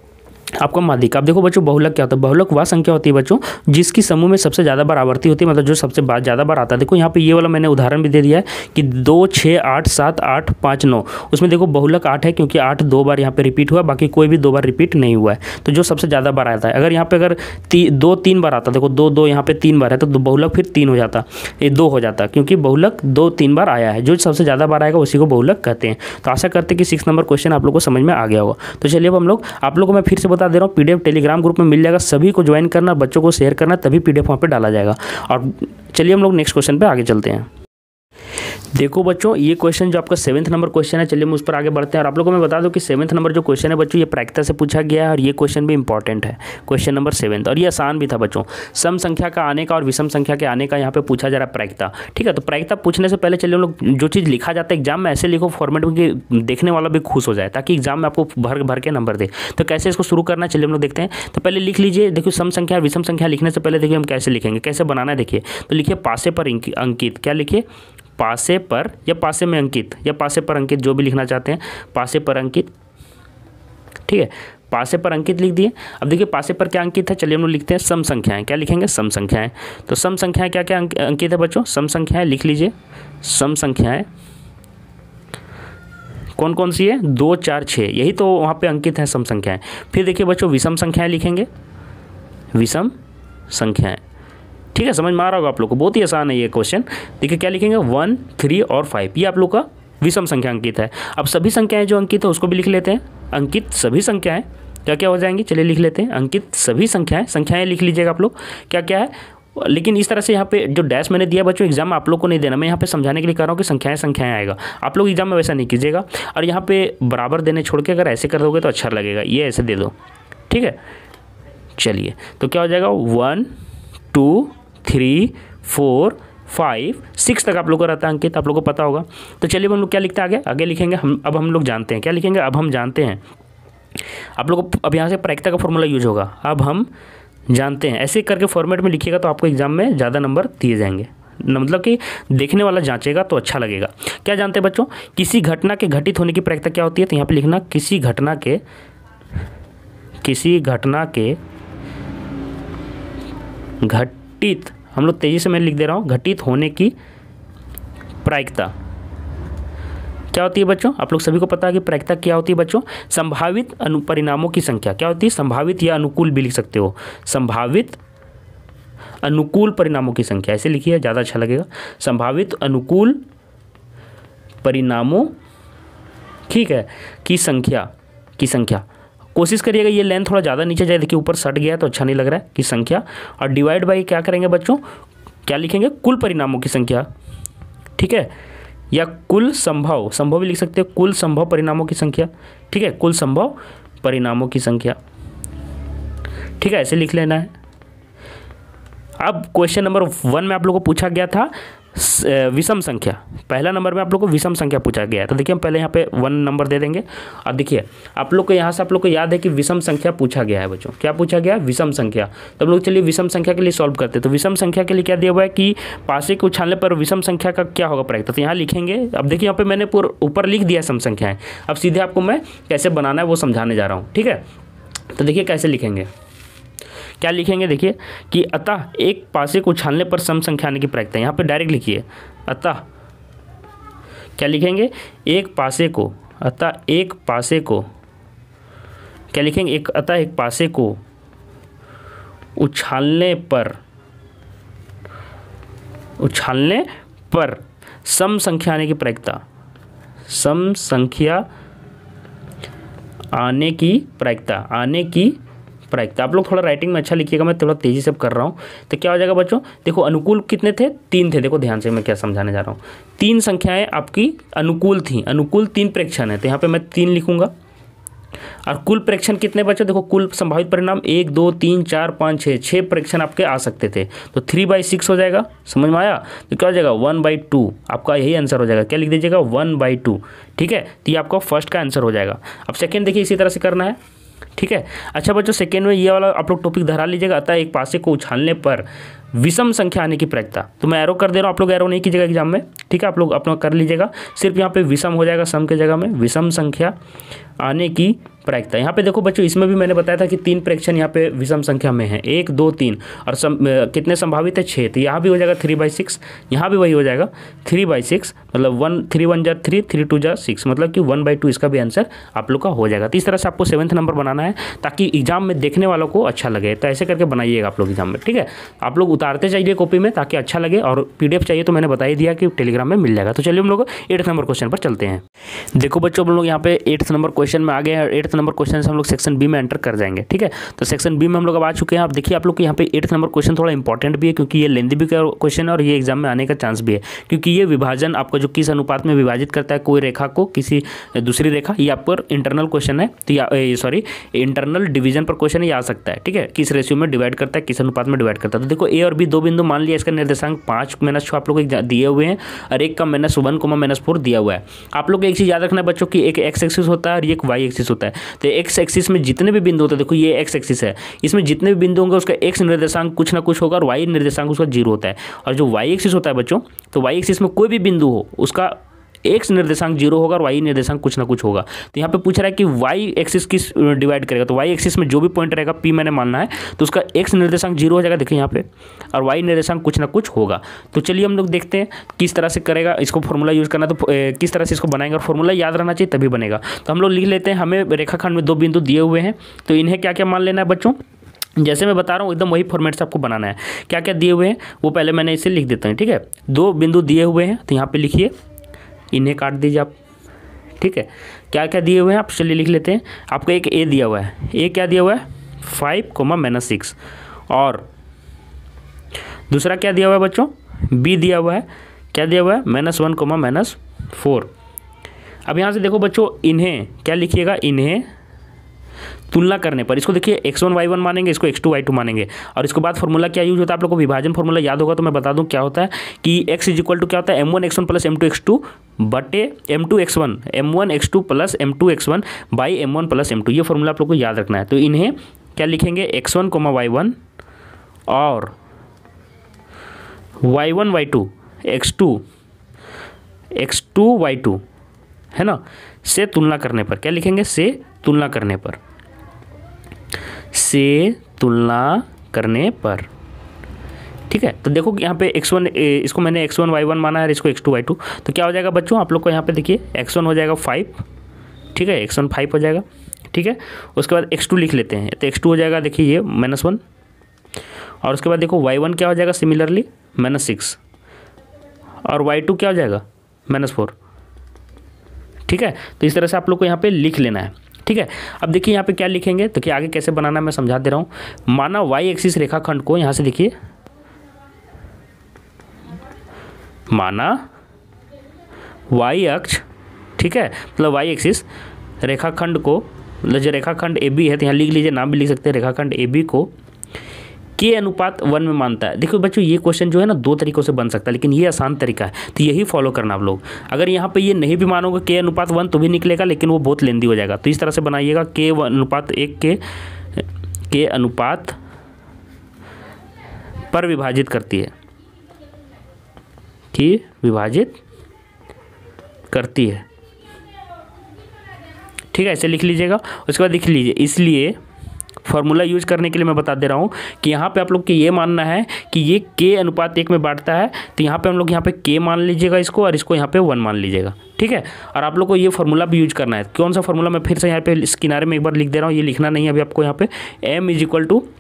S3: आपका माध्यिका। अब देखो बच्चों बहुलक क्या होता है। बहुलक वह संख्या होती है बच्चों जिसकी समूह में सबसे ज़्यादा बार आवर्ती होती है, मतलब जो सबसे ज़्यादा बार आता है। देखो यहाँ पे ये वाला मैंने उदाहरण भी दे दिया है कि 2, 6, 8, 7, 8, 5, 9। उसमें देखो बहुलक 8 है क्योंकि 8 2 बार यहाँ पे रिपीट हुआ, बाकी कोई भी 2 बार रिपीट नहीं हुआ है। तो जो सबसे ज़्यादा बार आता है, अगर यहाँ पे अगर 2, 3 बार आता, देखो 2, 2 यहाँ पे 3 बार है, तो बहुलक फिर 3 हो जाता, ये 2 हो जाता, क्योंकि बहुलक 2, 3 बार आया है। जो सबसे ज़्यादा बार आएगा उसी को बहुलक कहते हैं। तो आशा करते हैं कि 6 नंबर क्वेश्चन आप लोग को समझ में आ गया होगा। तो चलिए अब हम लोग आप लोगों को मैं फिर से बता दे रहा हूँ, पीडीएफ टेलीग्राम ग्रुप में मिल जाएगा, सभी को ज्वाइन करना, बच्चों को शेयर करना, तभी पीडीएफ वहाँ पे डाला जाएगा। और चलिए हम लोग नेक्स्ट क्वेश्चन पे आगे चलते हैं। देखो बच्चों ये क्वेश्चन जो आपका 7th नंबर क्वेश्चन है, चलिए हम उस पर आगे बढ़ते हैं। और आप लोगों को मैं बता दूं कि 7th नंबर जो क्वेश्चन है बच्चों, ये प्रायिकता से पूछा गया है और ये क्वेश्चन भी इंपॉर्टेंट है, क्वेश्चन नंबर 7। और ये आसान भी था बच्चों। सम संख्या का आने का और विषम संख्या के आने का यहाँ पे पूछा जा रहा है प्रायिकता। ठीक है, तो प्रायिकता पूछने से पहले चलिए हम लोग जो चीज़ लिखा जाता है एग्जाम में ऐसे लिखो फॉर्मेट में कि देखने वाला भी खुश हो जाए, ताकि एग्जाम में आपको भर के नंबर दे। तो कैसे इसको शुरू करना है चलिए हम लोग देखते हैं। तो पहले लिख लीजिए, देखिए सम संख्या और विषम संख्या लिखने से पहले देखिए हम कैसे लिखेंगे, कैसे बनाना है देखिए। तो लिखिए पासे पर अंकित, क्या लिखिए, पासे पर या पासे में अंकित या पासे पर अंकित, जो भी लिखना चाहते हैं, पासे पर अंकित। ठीक है, पासे पर अंकित लिख दिए। अब देखिए पासे पर क्या अंकित है, चलिए हम लोग लिखते हैं सम संख्याएं। क्या लिखेंगे, सम संख्याएं। तो सम संख्याएं क्या क्या अंकित है बच्चों, सम संख्याएं लिख लीजिए। सम संख्याएं कौन कौन सी है, 2, 4, 6, यही तो वहाँ पे अंकित है सम संख्याएं। फिर देखिए बच्चों विषम संख्याएं लिखेंगे, विषम संख्याएं। ठीक है, समझ में आ रहा होगा आप लोग को, बहुत ही आसान है ये क्वेश्चन। देखिए क्या लिखेंगे, 1, 3 और 5, ये आप लोग का विषम संख्या अंकित है। अब सभी संख्याएं जो अंकित है उसको भी लिख लेते हैं, अंकित सभी संख्याएं क्या क्या हो जाएंगी, चलिए लिख लेते हैं, अंकित सभी संख्याएं लिख लीजिएगा आप लोग क्या क्या है। लेकिन इस तरह से यहाँ पे जो डैश मैंने दिया बच्चों एग्जाम में आप लोग को नहीं देना, मैं यहाँ पे समझाने के लिए कर रहा हूँ कि संख्याएं आएगा, आप लोग एग्जाम में वैसा नहीं कीजिएगा। और यहाँ पे बराबर देने छोड़ के अगर ऐसे कर दोगे तो अच्छा लगेगा, ये ऐसे दे दो। ठीक है, चलिए तो क्या हो जाएगा, 1, 2, 3, 4, 5, 6 तक आप लोग को रहता है अंकित, आप लोग को पता होगा। तो चलिए हम लोग क्या लिखते हैं आगे लिखेंगे अब हम लोग जानते हैं क्या लिखेंगे, अब हम जानते हैं आप लोगों को अब यहाँ से प्रायिकता का फॉर्मूला यूज होगा, अब हम जानते हैं। ऐसे करके फॉर्मेट में लिखिएगा तो आपको एग्जाम में ज़्यादा नंबर दिए जाएंगे, मतलब कि देखने वाला जांचेगा तो अच्छा लगेगा। क्या जानते हैं बच्चों, किसी घटना के घटित होने की प्रायिकता क्या होती है? तो यहाँ पे लिखना किसी घटना के घटित, हम लोग तेजी से मैं लिख दे रहा हूँ, घटित होने की प्रायिकता क्या होती है बच्चों? आप लोग सभी को पता है कि प्रायिकता क्या होती है बच्चों? संभावित परिणामों की संख्या। क्या होती है? संभावित या अनुकूल भी लिख सकते हो, संभावित अनुकूल परिणामों की संख्या, ऐसे लिखिए ज़्यादा अच्छा लगेगा। संभावित अनुकूल परिणामों, ठीक है, की संख्या। कोशिश करिएगा ये लेंथ थोड़ा ज़्यादा नीचे जाए, देखिए ऊपर सट गया तो अच्छा नहीं लग रहा है, की संख्या। और डिवाइड बाई क्या करेंगे बच्चों, क्या लिखेंगे? कुल परिणामों की संख्या, ठीक है, या कुल संभव भी लिख सकते हो, कुल संभव परिणामों की संख्या, ठीक है, कुल संभव परिणामों की संख्या, ठीक है, ऐसे लिख लेना है। अब क्वेश्चन नंबर 1 में आप लोगों को पूछा गया था विषम संख्या, पहला नंबर में आप लोग को विषम संख्या पूछा गया है। तो देखिए हम पहले यहाँ पे 1 नंबर दे देंगे। और देखिए आप लोग को यहाँ से आप लोग को याद है कि विषम संख्या पूछा गया है बच्चों, क्या पूछा गया? विषम संख्या। तो हम लोग चलिए विषम संख्या के लिए सॉल्व करते हैं। तो विषम संख्या के लिए क्या दिया हुआ है कि पासे को उछालने पर विषम संख्या का क्या होगा प्रायिकता? तो यहाँ लिखेंगे। अब देखिए यहाँ पे मैंने पूरा ऊपर लिख दिया सम संख्याएं, अब सीधे आपको मैं कैसे बनाना है वो समझाने जा रहा हूँ, ठीक है। तो देखिए कैसे लिखेंगे, क्या लिखेंगे, देखिए कि अतः एक पासे को उछालने पर सम संख्या आने की प्रायिकता। यहाँ पे डायरेक्ट लिखिए अतः, क्या लिखेंगे? एक पासे को, अतः एक पासे को, क्या लिखेंगे? अतः एक पासे को उछालने पर सम संख्या आने की प्रायिकता, सम संख्या आने की प्रायिकता। आप लोग थोड़ा राइटिंग में अच्छा लिखिएगा, मैं थोड़ा तेज़ी से कर रहा हूँ। तो क्या हो जाएगा बच्चों, देखो अनुकूल कितने थे? 3 थे। देखो ध्यान से मैं क्या समझाने जा रहा हूँ, 3 संख्याएं आपकी अनुकूल थी, अनुकूल 3 प्रेक्षण है, तो यहाँ पे मैं 3 लिखूंगा। और कुल प्रेक्षण कितने बच्चों? देखो कुल संभावित परिणाम 1 2 3 4 5 6 प्रेक्षण आपके आ सकते थे, तो 3/6 हो जाएगा। समझ में आया? तो क्या हो जाएगा? 1/2 आपका यही आंसर हो जाएगा। क्या लिख दीजिएगा? 1/2, ठीक है। तो ये आपका फर्स्ट का आंसर हो जाएगा। अब सेकेंड देखिए इसी तरह से करना है, ठीक है। अच्छा बच्चों सेकेंड में ये वाला आप लोग टॉपिक दोहरा लीजिएगा, अतः एक पासे को उछालने पर विषम संख्या आने की प्रायिकता। तो मैं एरो कर दे रहा हूँ, आप लोग एरो नहीं कीजिएगा एग्जाम में, ठीक है। आप लोग अपना कर लीजिएगा, सिर्फ यहाँ पे विषम हो जाएगा, सम के जगह में विषम संख्या आने की प्रायिकता। यहाँ पे देखो बच्चों इसमें भी मैंने बताया था कि 3 प्रेक्षण यहाँ पे विषम संख्या में है, 1 2 3, और कितने संभावित है? 6। तो यहाँ भी हो जाएगा 3/6, यहाँ भी वही हो जाएगा 3/6, मतलब 3 1 जा 3, 3 2 जा 6, मतलब कि 1/2 इसका भी आंसर आप लोग का हो जाएगा। तो इस तरह से आपको 7th नंबर बनाना है ताकि एग्जाम में देखने वालों को अच्छा लगे। तो ऐसे करके बनाइएगा आप लोग एग्जाम में, ठीक है। आप लोग उतारते चाहिए कॉपी में ताकि अच्छा लगे, और PDF चाहिए तो मैंने बता ही दिया कि टेलीग्राम में मिल जाएगा। तो चलिए हम लोग 8th नंबर क्वेश्चन पर चलते हैं। देखो बच्चों हम लोग यहाँ पे 8th नंबर क्वेश्चन में आ गए हैं। 8th नंबर क्वेश्चन से हम लोग सेक्शन बी में एंटर कर जाएंगे, ठीक है। तो सेक्शन बी में हम लोग अब आ चुके हैं। आप देखिए आप लोग के यहाँ पे 8th नंबर क्वेश्चन थोड़ा इंपॉर्टेंट भी है, क्योंकि ये लेंथी भी का क्वेश्चन है और ये एग्जाम में आने का चांस भी है, क्योंकि ये विभाजन आपका जो किस अनुपात में विभाजित करता है कोई रेखा को किसी दूसरी रेखा, ये आप पर इंटरनल क्वेश्चन है। तो सॉरी इंटरनल डिवीजन पर क्वेश्चन ये आ सकता है, ठीक है। किस रेशियो में डिवाइड करता है, किस अनुपात में डिवाइड करता है। तो देखो ए और बी 2 बिंदु मान लिया, इसका निर्देशांक 5 -6 आप लोग दिए हुए हैं, और एक का -1, -4 दिया हुआ है। आप लोग को एक चीज़ याद रखना है बच्चों की एक एक्स एक्सिस होता है और एक वाई एक्सिस होता है। तो एक्स एक्सिस में जितने भी बिंदु होते हैं, देखो ये एक्स एक्सिस है, इसमें जितने भी बिंदु होंगे उसका एक्स निर्देशांक कुछ ना कुछ होगा और वाई निर्देशांक उसका 0 होता है। और जो वाई एक्सिस होता है बच्चों, तो वाई एक्सिस में कोई भी बिंदु हो उसका एक्स निर्देशांक 0 होगा और वाई निर्देशांक कुछ ना कुछ होगा। तो यहाँ पे पूछ रहा है कि वाई एक्सिस किस डिवाइड करेगा, तो वाई एक्सिस में जो भी पॉइंट रहेगा पी मैंने मानना है, तो उसका एक्स निर्देशांक 0 हो जाएगा, देखिए यहाँ पे, और वाई निर्देशांक कुछ ना कुछ होगा। तो चलिए हम लोग देखते हैं किस तरह से करेगा, इसको फॉर्मूला यूज़ करना, तो किस तरह से इसको बनाएंगे, और फॉर्मूला याद रहना चाहिए तभी बनेगा। तो हम लोग लिख लेते हैं, हमें रेखाखंड में 2 बिंदु दिए हुए हैं, तो इन्हें क्या क्या मान लेना है बच्चों, जैसे मैं बता रहा हूँ एकदम वही फॉर्मेट से आपको बनाना है। क्या क्या दिए हुए हैं वो पहले मैंने इसे लिख देता हूँ, ठीक है। 2 बिंदु दिए हुए हैं, तो यहाँ पे लिखिए, इन्हें काट दीजिए आप, ठीक है। क्या क्या दिए हुए हैं आप चलिए लिख लेते हैं। आपको एक ए दिया हुआ है, ए क्या दिया हुआ है 5, -6, और दूसरा क्या दिया हुआ है बच्चों, बी दिया हुआ है, क्या दिया हुआ है -1, -4। अब यहाँ से देखो बच्चों, इन्हें क्या लिखिएगा, इन्हें तुलना करने पर। इसको देखिए x1 y1 मानेंगे, इसको x2 y2 मानेंगे। और इसके बाद फॉर्मूला क्या यूज होता है, आप लोग को विभाजन फॉर्मूला याद होगा तो मैं बता दूं क्या होता है कि x इज इक्वल टू क्या होता है m1 x1 plus m2 x2 बटे m2 x1 m1 x2 plus m2 x1 by m1 plus m2। ये फॉर्मूला आप लोग को याद रखना है। तो इन्हें क्या लिखेंगे x1 y1 और y1 y2 x2 y2 है ना, से तुलना करने पर क्या लिखेंगे, से तुलना करने पर, से तुलना करने पर। ठीक है, तो देखो यहाँ पे x1, इसको मैंने x1 y1 माना है, इसको x2 y2। तो क्या हो जाएगा बच्चों, आप लोग को यहाँ पे देखिए x1 हो जाएगा 5, ठीक है, x1 5 हो जाएगा। ठीक है, उसके बाद x2 लिख लेते हैं, तो x2 हो जाएगा देखिए ये -1, और उसके बाद देखो y1 क्या हो जाएगा सिमिलरली -6, और y2 क्या हो जाएगा -4। ठीक है, तो इस तरह से आप लोग को यहाँ पे लिख लेना है। ठीक है, अब देखिए यहाँ पे क्या लिखेंगे, तो कि आगे कैसे बनाना है मैं समझा दे रहा हूँ। माना y एक्सिस रेखाखंड को, यहाँ से देखिए, माना y अक्ष, ठीक है, मतलब y एक्सिस रेखाखंड को, मतलब जो रेखाखंड AB है, तो यहाँ लिख लीजिए, नाम भी लिख सकते हैं, रेखाखंड AB को के अनुपात 1 में मानता है। देखो बच्चों ये क्वेश्चन जो है ना 2 तरीकों से बन सकता है, लेकिन ये आसान तरीका है, तो यही फॉलो करना आप लोग। अगर यहाँ पे ये नहीं भी मानोगे के अनुपात 1 तो भी निकलेगा, लेकिन वो बहुत लेंदी हो जाएगा। तो इस तरह से बनाइएगा के अनुपात 1 के अनुपात पर विभाजित करती है, कि विभाजित करती है। ठीक है, ऐसे लिख लीजिएगा। उसके बाद लिख लीजिए, इसलिए फॉर्मूला यूज करने के लिए मैं बता दे रहा हूँ कि यहाँ पे आप लोग को ये मानना है कि ये के अनुपात 1 में बांटता है, तो यहाँ पे हम लोग यहाँ पे के मान लीजिएगा इसको, और इसको यहाँ पे 1 मान लीजिएगा। ठीक है, और आप लोग को ये फॉर्मूला भी यूज करना है। कौन सा फॉर्मूला, मैं फिर से यहाँ पे इस किनारे में एक बार लिख दे रहा हूँ, ये लिखना नहीं है अभी आपको। यहाँ पे m is equal to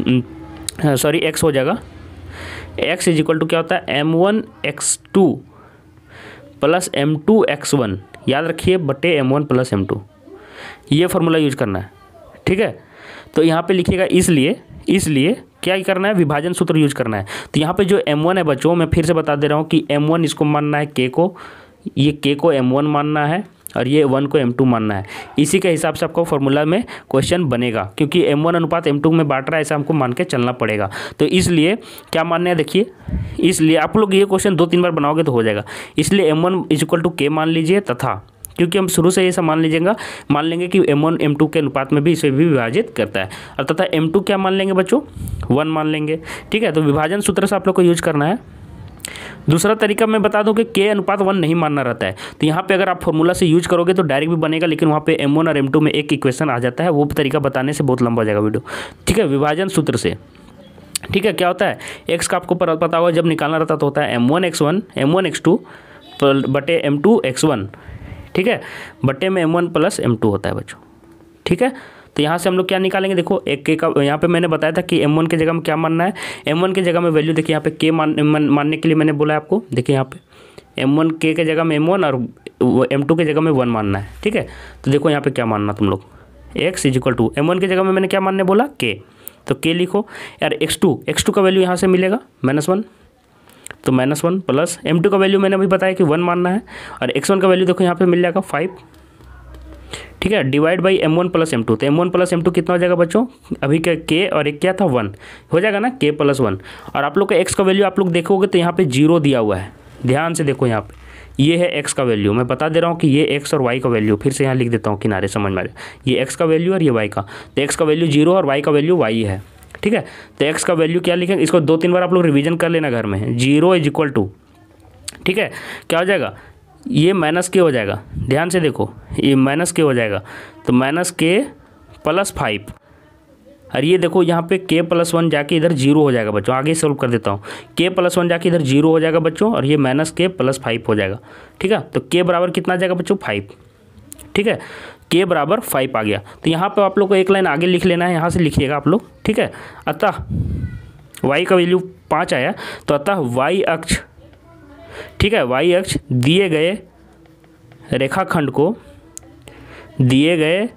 S3: x हो जाएगा, x इज इक्वल टू क्या होता है m1 x2 plus m2 x1, याद रखिए, बटे m1 प्लस m2, ये फॉर्मूला यूज करना है। ठीक है, तो यहाँ पे लिखिएगा, इसलिए क्या करना है, विभाजन सूत्र यूज करना है। तो यहाँ पे जो m1 है बच्चों, मैं फिर से बता दे रहा हूँ कि m1 इसको मानना है k को, ये k को m1 मानना है, और ये 1 को m2 मानना है। इसी के हिसाब से आपको फॉर्मूला में क्वेश्चन बनेगा, क्योंकि m1 अनुपात m2 में बांट रहा है, ऐसा हमको मान के चलना पड़ेगा। तो इसलिए क्या मानना है, देखिए, इसलिए आप लोग ये क्वेश्चन 2-3 बार बनाओगे तो हो जाएगा। इसलिए m1 is equal to k मान लीजिए, तथा क्योंकि हम शुरू से ये सब मान लेंगे कि m1 m2 के अनुपात में भी इसे भी विभाजित करता है, और तथा m2 क्या मान लेंगे बच्चों, 1 मान लेंगे। ठीक है, तो विभाजन सूत्र से आप लोग को यूज करना है। दूसरा तरीका मैं बता दूं कि k अनुपात 1 नहीं मानना रहता है, तो यहाँ पे अगर आप फॉर्मूला से यूज करोगे तो डायरेक्ट भी बनेगा, लेकिन वहाँ पे m1 और m2 में एक इक्वेशन आ जाता है, वो तरीका बताने से बहुत लंबा हो जाएगा वीडियो। ठीक है, विभाजन सूत्र से, ठीक है, क्या होता है, x का आपको पता होगा, जब निकालना रहता तो होता है m1 x1 m1 x2 बटे m2 x1, ठीक है, बटे में m1 प्लस m2 होता है बच्चों। ठीक है, तो यहाँ से हम लोग क्या निकालेंगे, देखो एक के का, यहाँ पे मैंने बताया था कि m1 की जगह में क्या मानना है, m1 की जगह में वैल्यू देखिए, यहाँ पे k मानने के लिए मैंने बोला है आपको, देखिए यहाँ पे m1 k के जगह में m1 और m2 की जगह में 1 मानना है। ठीक है, तो देखो यहाँ पे क्या मानना तुम लोग, x is equal to m1 की जगह में मैंने क्या मानने बोला, k, तो k लिखो यार। x2 का वैल्यू यहाँ से मिलेगा -1, तो -1 प्लस m2 का वैल्यू मैंने अभी बताया कि 1 मानना है, और x1 का वैल्यू देखो यहाँ पे मिल जाएगा 5। ठीक है, divide by m1 plus m2, तो m1 प्लस m2 कितना हो जाएगा बच्चों, अभी का k और एक क्या था 1 हो जाएगा ना, k प्लस 1। और आप लोग का x का वैल्यू आप लोग देखोगे तो यहाँ पे 0 दिया हुआ है, ध्यान से देखो, यहाँ पे ये है x का वैल्यू, मैं बता दे रहा हूँ कि ये x और y का वैल्यू, फिर से यहाँ लिख देता हूँ किनारे, समझ में आ जाए, ये x का वैल्यू और ये y का, तो x का वैल्यू 0 और y का वैल्यू y है। ठीक है, तो x का वैल्यू क्या लिखेंगे, इसको 2-3 बार आप लोग रिवीजन कर लेना घर में। 0 इज इक्वल टू, ठीक है, क्या हो जाएगा, ये -k हो जाएगा, ध्यान से देखो, ये -k हो जाएगा, तो -k प्लस 5, और ये देखो यहाँ पे k प्लस 1 जाके इधर 0 हो जाएगा बच्चों। आगे सॉल्व कर देता हूँ, k प्लस 1 जाके इधर 0 हो जाएगा बच्चों, और ये -k प्लस 5 हो जाएगा। ठीक है, तो k बराबर कितना आ जाएगा बच्चों, 5। ठीक है, k बराबर 5 आ गया। तो यहाँ पे आप लोग को एक लाइन आगे लिख लेना है, यहाँ से लिखिएगा आप लोग। ठीक है, अतः y का वैल्यू 5 आया, तो अतः y अक्ष, ठीक है, y अक्ष दिए गए रेखाखंड को, दिए गए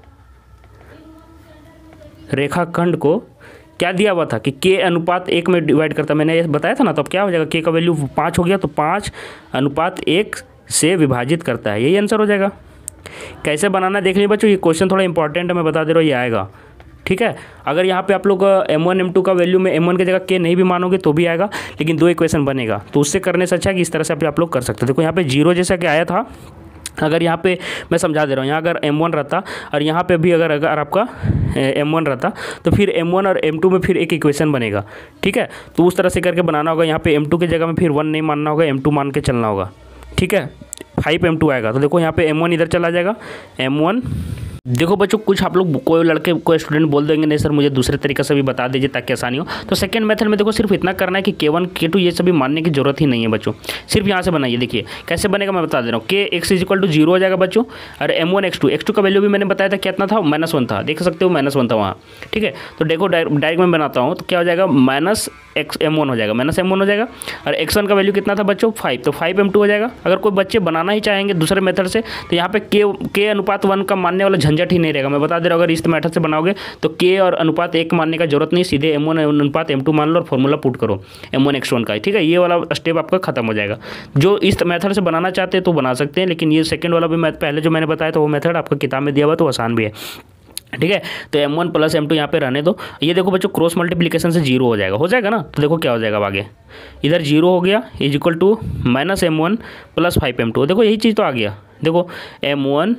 S3: रेखाखंड को क्या दिया हुआ था कि k अनुपात 1 में डिवाइड करता, मैंने ये बताया था ना। तो अब क्या हो जाएगा, k का वैल्यू 5 हो गया, तो 5 अनुपात 1 से विभाजित करता है, यही आंसर हो जाएगा। कैसे बनाना देख लीजिए बच्चों, ये क्वेश्चन थोड़ा इंपॉर्टेंट है, मैं बता दे रहा हूँ, ये आएगा। ठीक है, अगर यहाँ पे आप लोग m1 m2 का वैल्यू में m1 की जगह k नहीं भी मानोगे तो भी आएगा, लेकिन 2 इक्वेशन बनेगा। तो उससे करने से अच्छा है कि इस तरह से आप लोग कर सकते हो। देखो यहाँ पे 0 जैसा कि आया था, अगर यहाँ पे मैं समझा दे रहा हूँ, यहाँ अगर m1 रहता और यहाँ पे भी अगर आपका m1 रहता तो फिर m1 और m2 में फिर एक इक्वेशन बनेगा। ठीक है, तो उस तरह से करके बनाना होगा। यहाँ पे m2 की जगह में फिर 1 नहीं मानना होगा, m2 मान के चलना होगा। ठीक है, 5 m2 आएगा। तो देखो यहाँ पे m1 इधर चला जाएगा, m1। देखो बच्चों, कुछ आप लोग कोई लड़के कोई स्टूडेंट बोल देंगे नहीं सर मुझे दूसरे तरीके से भी बता दीजिए ताकि आसानी हो। तो सेकंड मेथड में देखो सिर्फ इतना करना है कि k1 k2 ये सभी मानने की जरूरत ही नहीं है बच्चों, सिर्फ यहाँ से बनाइए। देखिए कैसे बनेगा मैं बता दे रहा हूँ। k x = 0 हो जाएगा बच्चों, और m1 x2 का वैल्यू भी मैंने बताया था कितना था, -1 था, देख सकते हो -1 था वहाँ। ठीक है, तो देखो डायरेक्ट में बनाता हूँ तो क्या हो जाएगा, -m1 हो जाएगा, -m1 हो जाएगा। और x1 का वैल्यू कितना था बच्चों, 5, तो 5 m2 हो जाएगा। अगर कोई बच्चे बनाना ही चाहेंगे दूसरे मेथड से तो यहाँ पे k अनुपात 1 का मानने वाला झंझट ही नहीं रहेगा। मैं बता दे रहा हूँ, अगर इस मेथड से बनाओगे तो k और अनुपात 1 मानने का जरूरत नहीं, सीधे m1 अनुपात m2 मान लो और फॉर्मूला पुट करो m1 x1 का। ठीक है, ये वाला स्टेप आपका खत्म हो जाएगा। जो इस मेथड से बनाना चाहते हैं तो बना सकते हैं, लेकिन ये सेकंड वाला भी पहले जो मैंने बताया था वो मेथड आपको किताब में दिया हुआ तो आसान भी है। ठीक है, तो m1 + m2 यहाँ पे रहने दो। ये देखो बच्चों क्रॉस मल्टीप्लिकेशन से 0 हो जाएगा ना। तो देखो क्या हो जाएगा अब आगे, इधर 0 हो गया = -m1 + 5m2। देखो यही चीज़ तो आ गया। देखो m1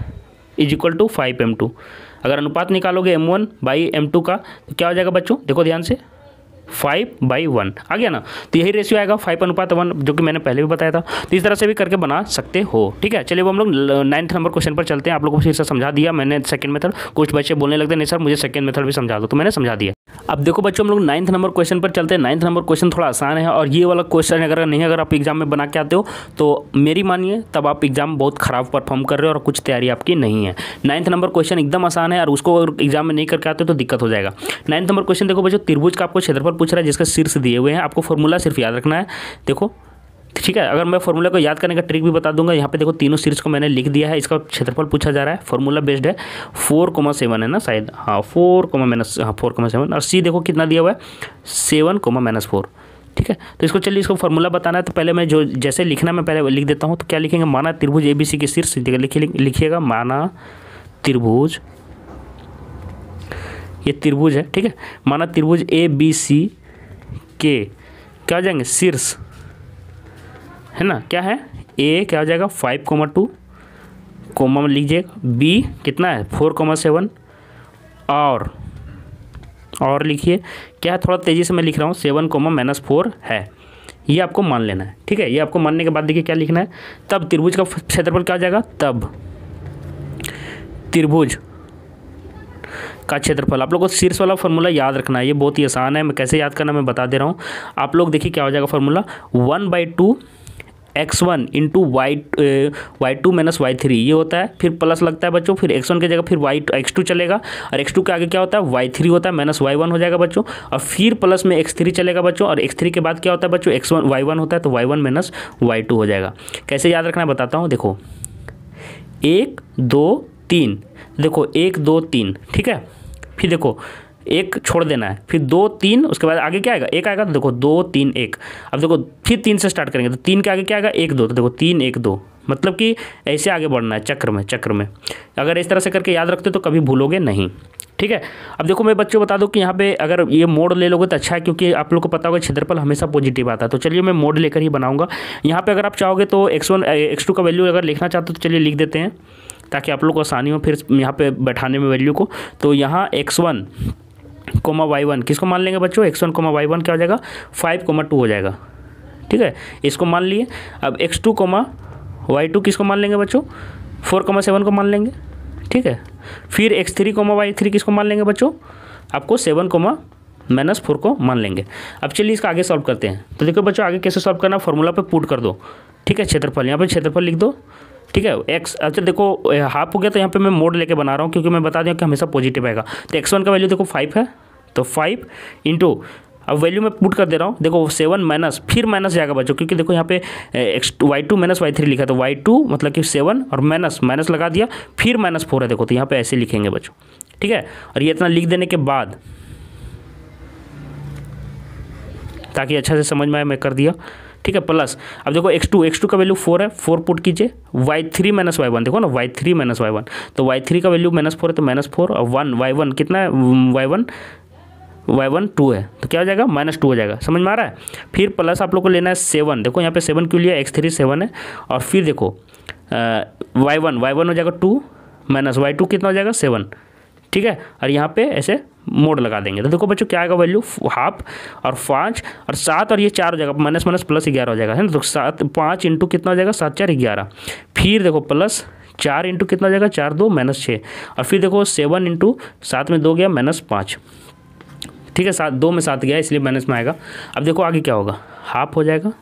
S3: = 5m2, अगर अनुपात निकालोगे m1/m2 का तो क्या हो जाएगा बच्चों, देखो ध्यान से 5/1 आ गया ना। तो यही रेशियो आएगा 5:1, जो कि मैंने पहले भी बताया था। तो इस तरह से भी करके बना सकते हो। ठीक है, चलिए वो हम लोग 9th नंबर क्वेश्चन पर चलते हैं। आप लोगों को फिर से समझा दिया मैंने सेकंड मेथड। कुछ बच्चे बोलने लगते नहीं सर मुझे सेकंड मेथड भी समझा दो, तो मैंने समझा दिया। अब देखो बच्चों, हम लोग 9th नंबर क्वेश्चन पर चलते हैं। 9th नंबर क्वेश्चन थोड़ा आसान है, और ये वाला क्वेश्चन अगर आप एग्जाम में बना के आते हो तो मेरी मानिए तब आप एग्जाम बहुत खराब परफॉर्म कर रहे हो और कुछ तैयारी आपकी नहीं है। 9th नंबर क्वेश्चन एकदम आसान है, और उसको अगर एग्जाम में नहीं करके आते तो दिक्कत हो जाएगा। 9th नंबर क्वेश्चन देखो बच्चों, त्रिभुज का आपको क्षेत्रफल पूछ रहा है जिसका शीर्ष दिए हुए हैं। आपको फॉर्मूला सिर्फ याद रखना है। देखो ठीक है, अगर मैं फॉर्मूला को याद करने का ट्रिक भी बता दूंगा। यहाँ पे देखो तीनों शीर्ष को मैंने लिख दिया है, इसका क्षेत्रफल पूछा जा रहा है। फॉर्मूला बेस्ड है, 4,7 है ना शायद, हाँ 4,7। और सी देखो कितना दिया हुआ है, 7,-4। ठीक है, तो इसको चलिए इसको फॉर्मूला बताना है। तो पहले मैं जो जैसे लिखना मैं पहले लिख देता हूँ। तो क्या लिखेंगे, माना त्रिभुज ABC के शीर्ष लिखिएगा, माना त्रिभुज, ये त्रिभुज है। ठीक है, माना त्रिभुज ABC के क्या हो जाएंगे, शीर्ष है ना, क्या है, A क्या हो जाएगा 5,2, कोमा में लीजिएगा, B कितना है 4,7, और लिखिए क्या है, थोड़ा तेज़ी से मैं लिख रहा हूँ, 7,-4 है। ये आपको मान लेना है। ठीक है, ये आपको मानने के बाद देखिए क्या लिखना है, तब त्रिभुज का क्षेत्रफल क्या हो जाएगा, तब त्रिभुज का क्षेत्रफल। आप लोगों को शीर्ष वाला फॉर्मूला याद रखना है, ये बहुत ही आसान है। मैं कैसे याद करना मैं बता दे रहा हूँ। आप लोग देखिए क्या हो जाएगा फॉर्मूला, 1/2 x1 × y2 - y3 ये होता है, फिर प्लस लगता है बच्चों, फिर x1 की जगह फिर x2 चलेगा, और x2 के आगे क्या होता है y3 होता है, -y1 हो जाएगा बच्चों, और फिर प्लस में x3 चलेगा बच्चों, और x3 के बाद क्या होता है बच्चों, y1 होता है, तो y1 - y2 हो जाएगा। कैसे याद रखना है बताता हूँ। देखो 1 2 3, देखो 1 2 3, ठीक है, फिर देखो एक छोड़ देना है, फिर 2 3, उसके बाद आगे क्या आएगा, 1 आएगा, तो देखो 2 3 1। अब देखो फिर 3 से स्टार्ट करेंगे, तो 3 के आगे क्या आएगा, 1 2, तो देखो 3 1 2, मतलब कि ऐसे आगे बढ़ना है चक्र में। अगर इस तरह से करके याद रखते हो तो कभी भूलोगे नहीं। ठीक है, अब देखो मैं बच्चों बता दूं कि यहाँ पे अगर ये मोड ले लोगे तो अच्छा है, क्योंकि आप लोग को पता होगा क्षेत्रफल हमेशा पॉजिटिव आता है। तो चलिए मैं मोड लेकर ही बनाऊंगा। यहाँ पे अगर आप चाहोगे तो x1 x2 का वैल्यू अगर लिखना चाहते हो तो चलिए लिख देते हैं, ताकि आप लोग को आसानी हो फिर यहाँ पे बैठाने में वैल्यू को। तो यहाँ x1, y1 किसको मान लेंगे बच्चों, x1, y1 क्या हो जाएगा 5,2 हो जाएगा। ठीक है, इसको मान लिए। अब x2, y2 किसको मान लेंगे बच्चों, 4,7 को मान लेंगे। ठीक है, फिर x3, y3 किसको मान लेंगे बच्चों, आपको 7,-4 को मान लेंगे। अब चलिए इसका आगे सॉल्व करते हैं। तो देखो बच्चों आगे कैसे सॉल्व करना, फॉर्मूला पे पुट कर दो। ठीक है, क्षेत्रफल यहाँ पे क्षेत्रफल लिख दो। ठीक है, x, अच्छा देखो हाफ हो गया, तो यहाँ पे मैं मोड लेके बना रहा हूँ, क्योंकि मैं बता दूँ कि हमेशा पॉजिटिव आएगा। तो x1 का वैल्यू देखो 5 है, तो 5 इंटू, अब वैल्यू मैं पुट कर दे रहा हूँ। देखो 7 माइनस, फिर माइनस जाएगा बच्चों, क्योंकि देखो यहाँ पे y2 - y3 लिखा है, तो y2 मतलब कि 7 और माइनस लगा दिया, फिर -4 है देखो, तो यहाँ पे ऐसे लिखेंगे बच्चों। ठीक है, और ये इतना लिख देने के बाद, ताकि अच्छा से समझ में आए, मैं कर दिया। ठीक है, प्लस अब देखो x2 का वैल्यू 4 है, 4 पुट कीजिए, y3 माइनस y1, देखो ना y3 माइनस y1, तो y3 का वैल्यू -4 है तो -4 और 1 y1 कितना है, y1 2 है, तो क्या हो जाएगा -2 हो जाएगा। समझ में आ रहा है। फिर प्लस आप लोग को लेना है 7, देखो यहाँ पे 7 क्यों लिया, x3 7 है, और फिर देखो y1 हो जाएगा 2 माइनस y2 कितना हो जाएगा 7, ठीक है, और यहाँ पे ऐसे मोड लगा देंगे। तो देखो बच्चों क्या आएगा वैल्यू, हाफ और 5 और 7 और ये 4 हो जाएगा, माइनस माइनस प्लस 11 हो जाएगा, है ना। तो 5 इंटू कितना हो जाएगा 7 4 11, फिर देखो प्लस 4 इंटू कितना हो जाएगा 4 2 -6, और फिर देखो 7 इंटू 7 में 2 गया -5, ठीक है, 7 2 में 7 गया इसलिए माइनस में आएगा। अब देखो आगे क्या होगा, हाफ हो जाएगा,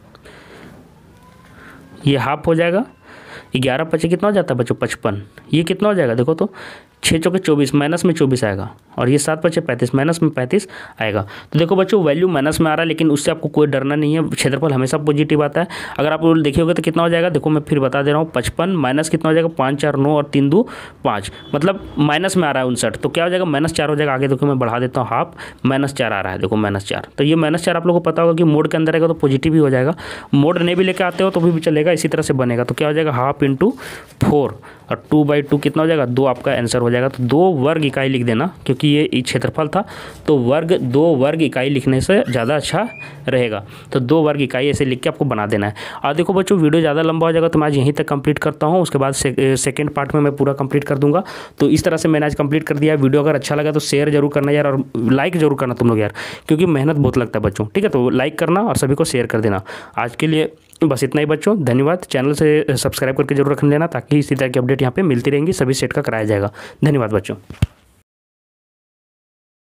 S3: ये हाफ हो जाएगा, 11 5 कितना हो जाता है बच्चों 55, ये कितना हो जाएगा देखो तो 6 चौके 24, माइनस में 24 आएगा, और ये 7 5 35, माइनस में 35 आएगा। तो देखो बच्चों वैल्यू माइनस में आ रहा है, लेकिन उससे आपको कोई डरना नहीं है, क्षेत्रफल हमेशा पॉजिटिव आता है। अगर आप देखिएगा तो कितना हो जाएगा, देखो मैं फिर बता दे रहा हूँ, 55 माइनस कितना हो जाएगा 5 4 9 और 3 2 5, मतलब माइनस में आ रहा है 59, तो क्या हो जाएगा -4 हो जाएगा। आगे देखो मैं बढ़ा देता हूँ, हाफ -4 आ रहा है, देखो -4, तो ये -4 आप लोगों को पता होगा कि मोड के अंदर आएगा तो पॉजिटिव ही हो जाएगा, मोड नहीं भी लेकर आते हो तो भी चलेगा, इसी तरह से बनेगा। तो क्या हो जाएगा, हाफ इंटू 4 और 2/2 कितना हो जाएगा 2, आपका आंसर हो जाएगा। तो 2 वर्ग इकाई लिख देना, क्योंकि ये क्षेत्रफल था तो 2 वर्ग इकाई लिखने से ज़्यादा अच्छा रहेगा। तो 2 वर्ग इकाई ऐसे लिख के आपको बना देना है। और देखो बच्चों वीडियो ज़्यादा लंबा हो जाएगा तो मैं आज यहीं तक कंप्लीट करता हूँ, उसके बाद सेकंड पार्ट में मैं पूरा कंप्लीट कर दूंगा। तो इस तरह से मैंने आज कंप्लीट कर दिया है। वीडियो अगर अच्छा लगा तो शेयर जरूर करना यार, और लाइक जरूर करना तुम लोग यार, क्योंकि मेहनत बहुत लगता है बच्चों, ठीक है। तो लाइक करना और सभी को शेयर कर देना। आज के लिए बस इतना ही बच्चों, धन्यवाद। चैनल से सब्सक्राइब करके जरूर रख लेना ताकि इसी तरह की अपडेट यहाँ पे मिलती रहेंगी, सभी सेट का कराया जाएगा। धन्यवाद बच्चों।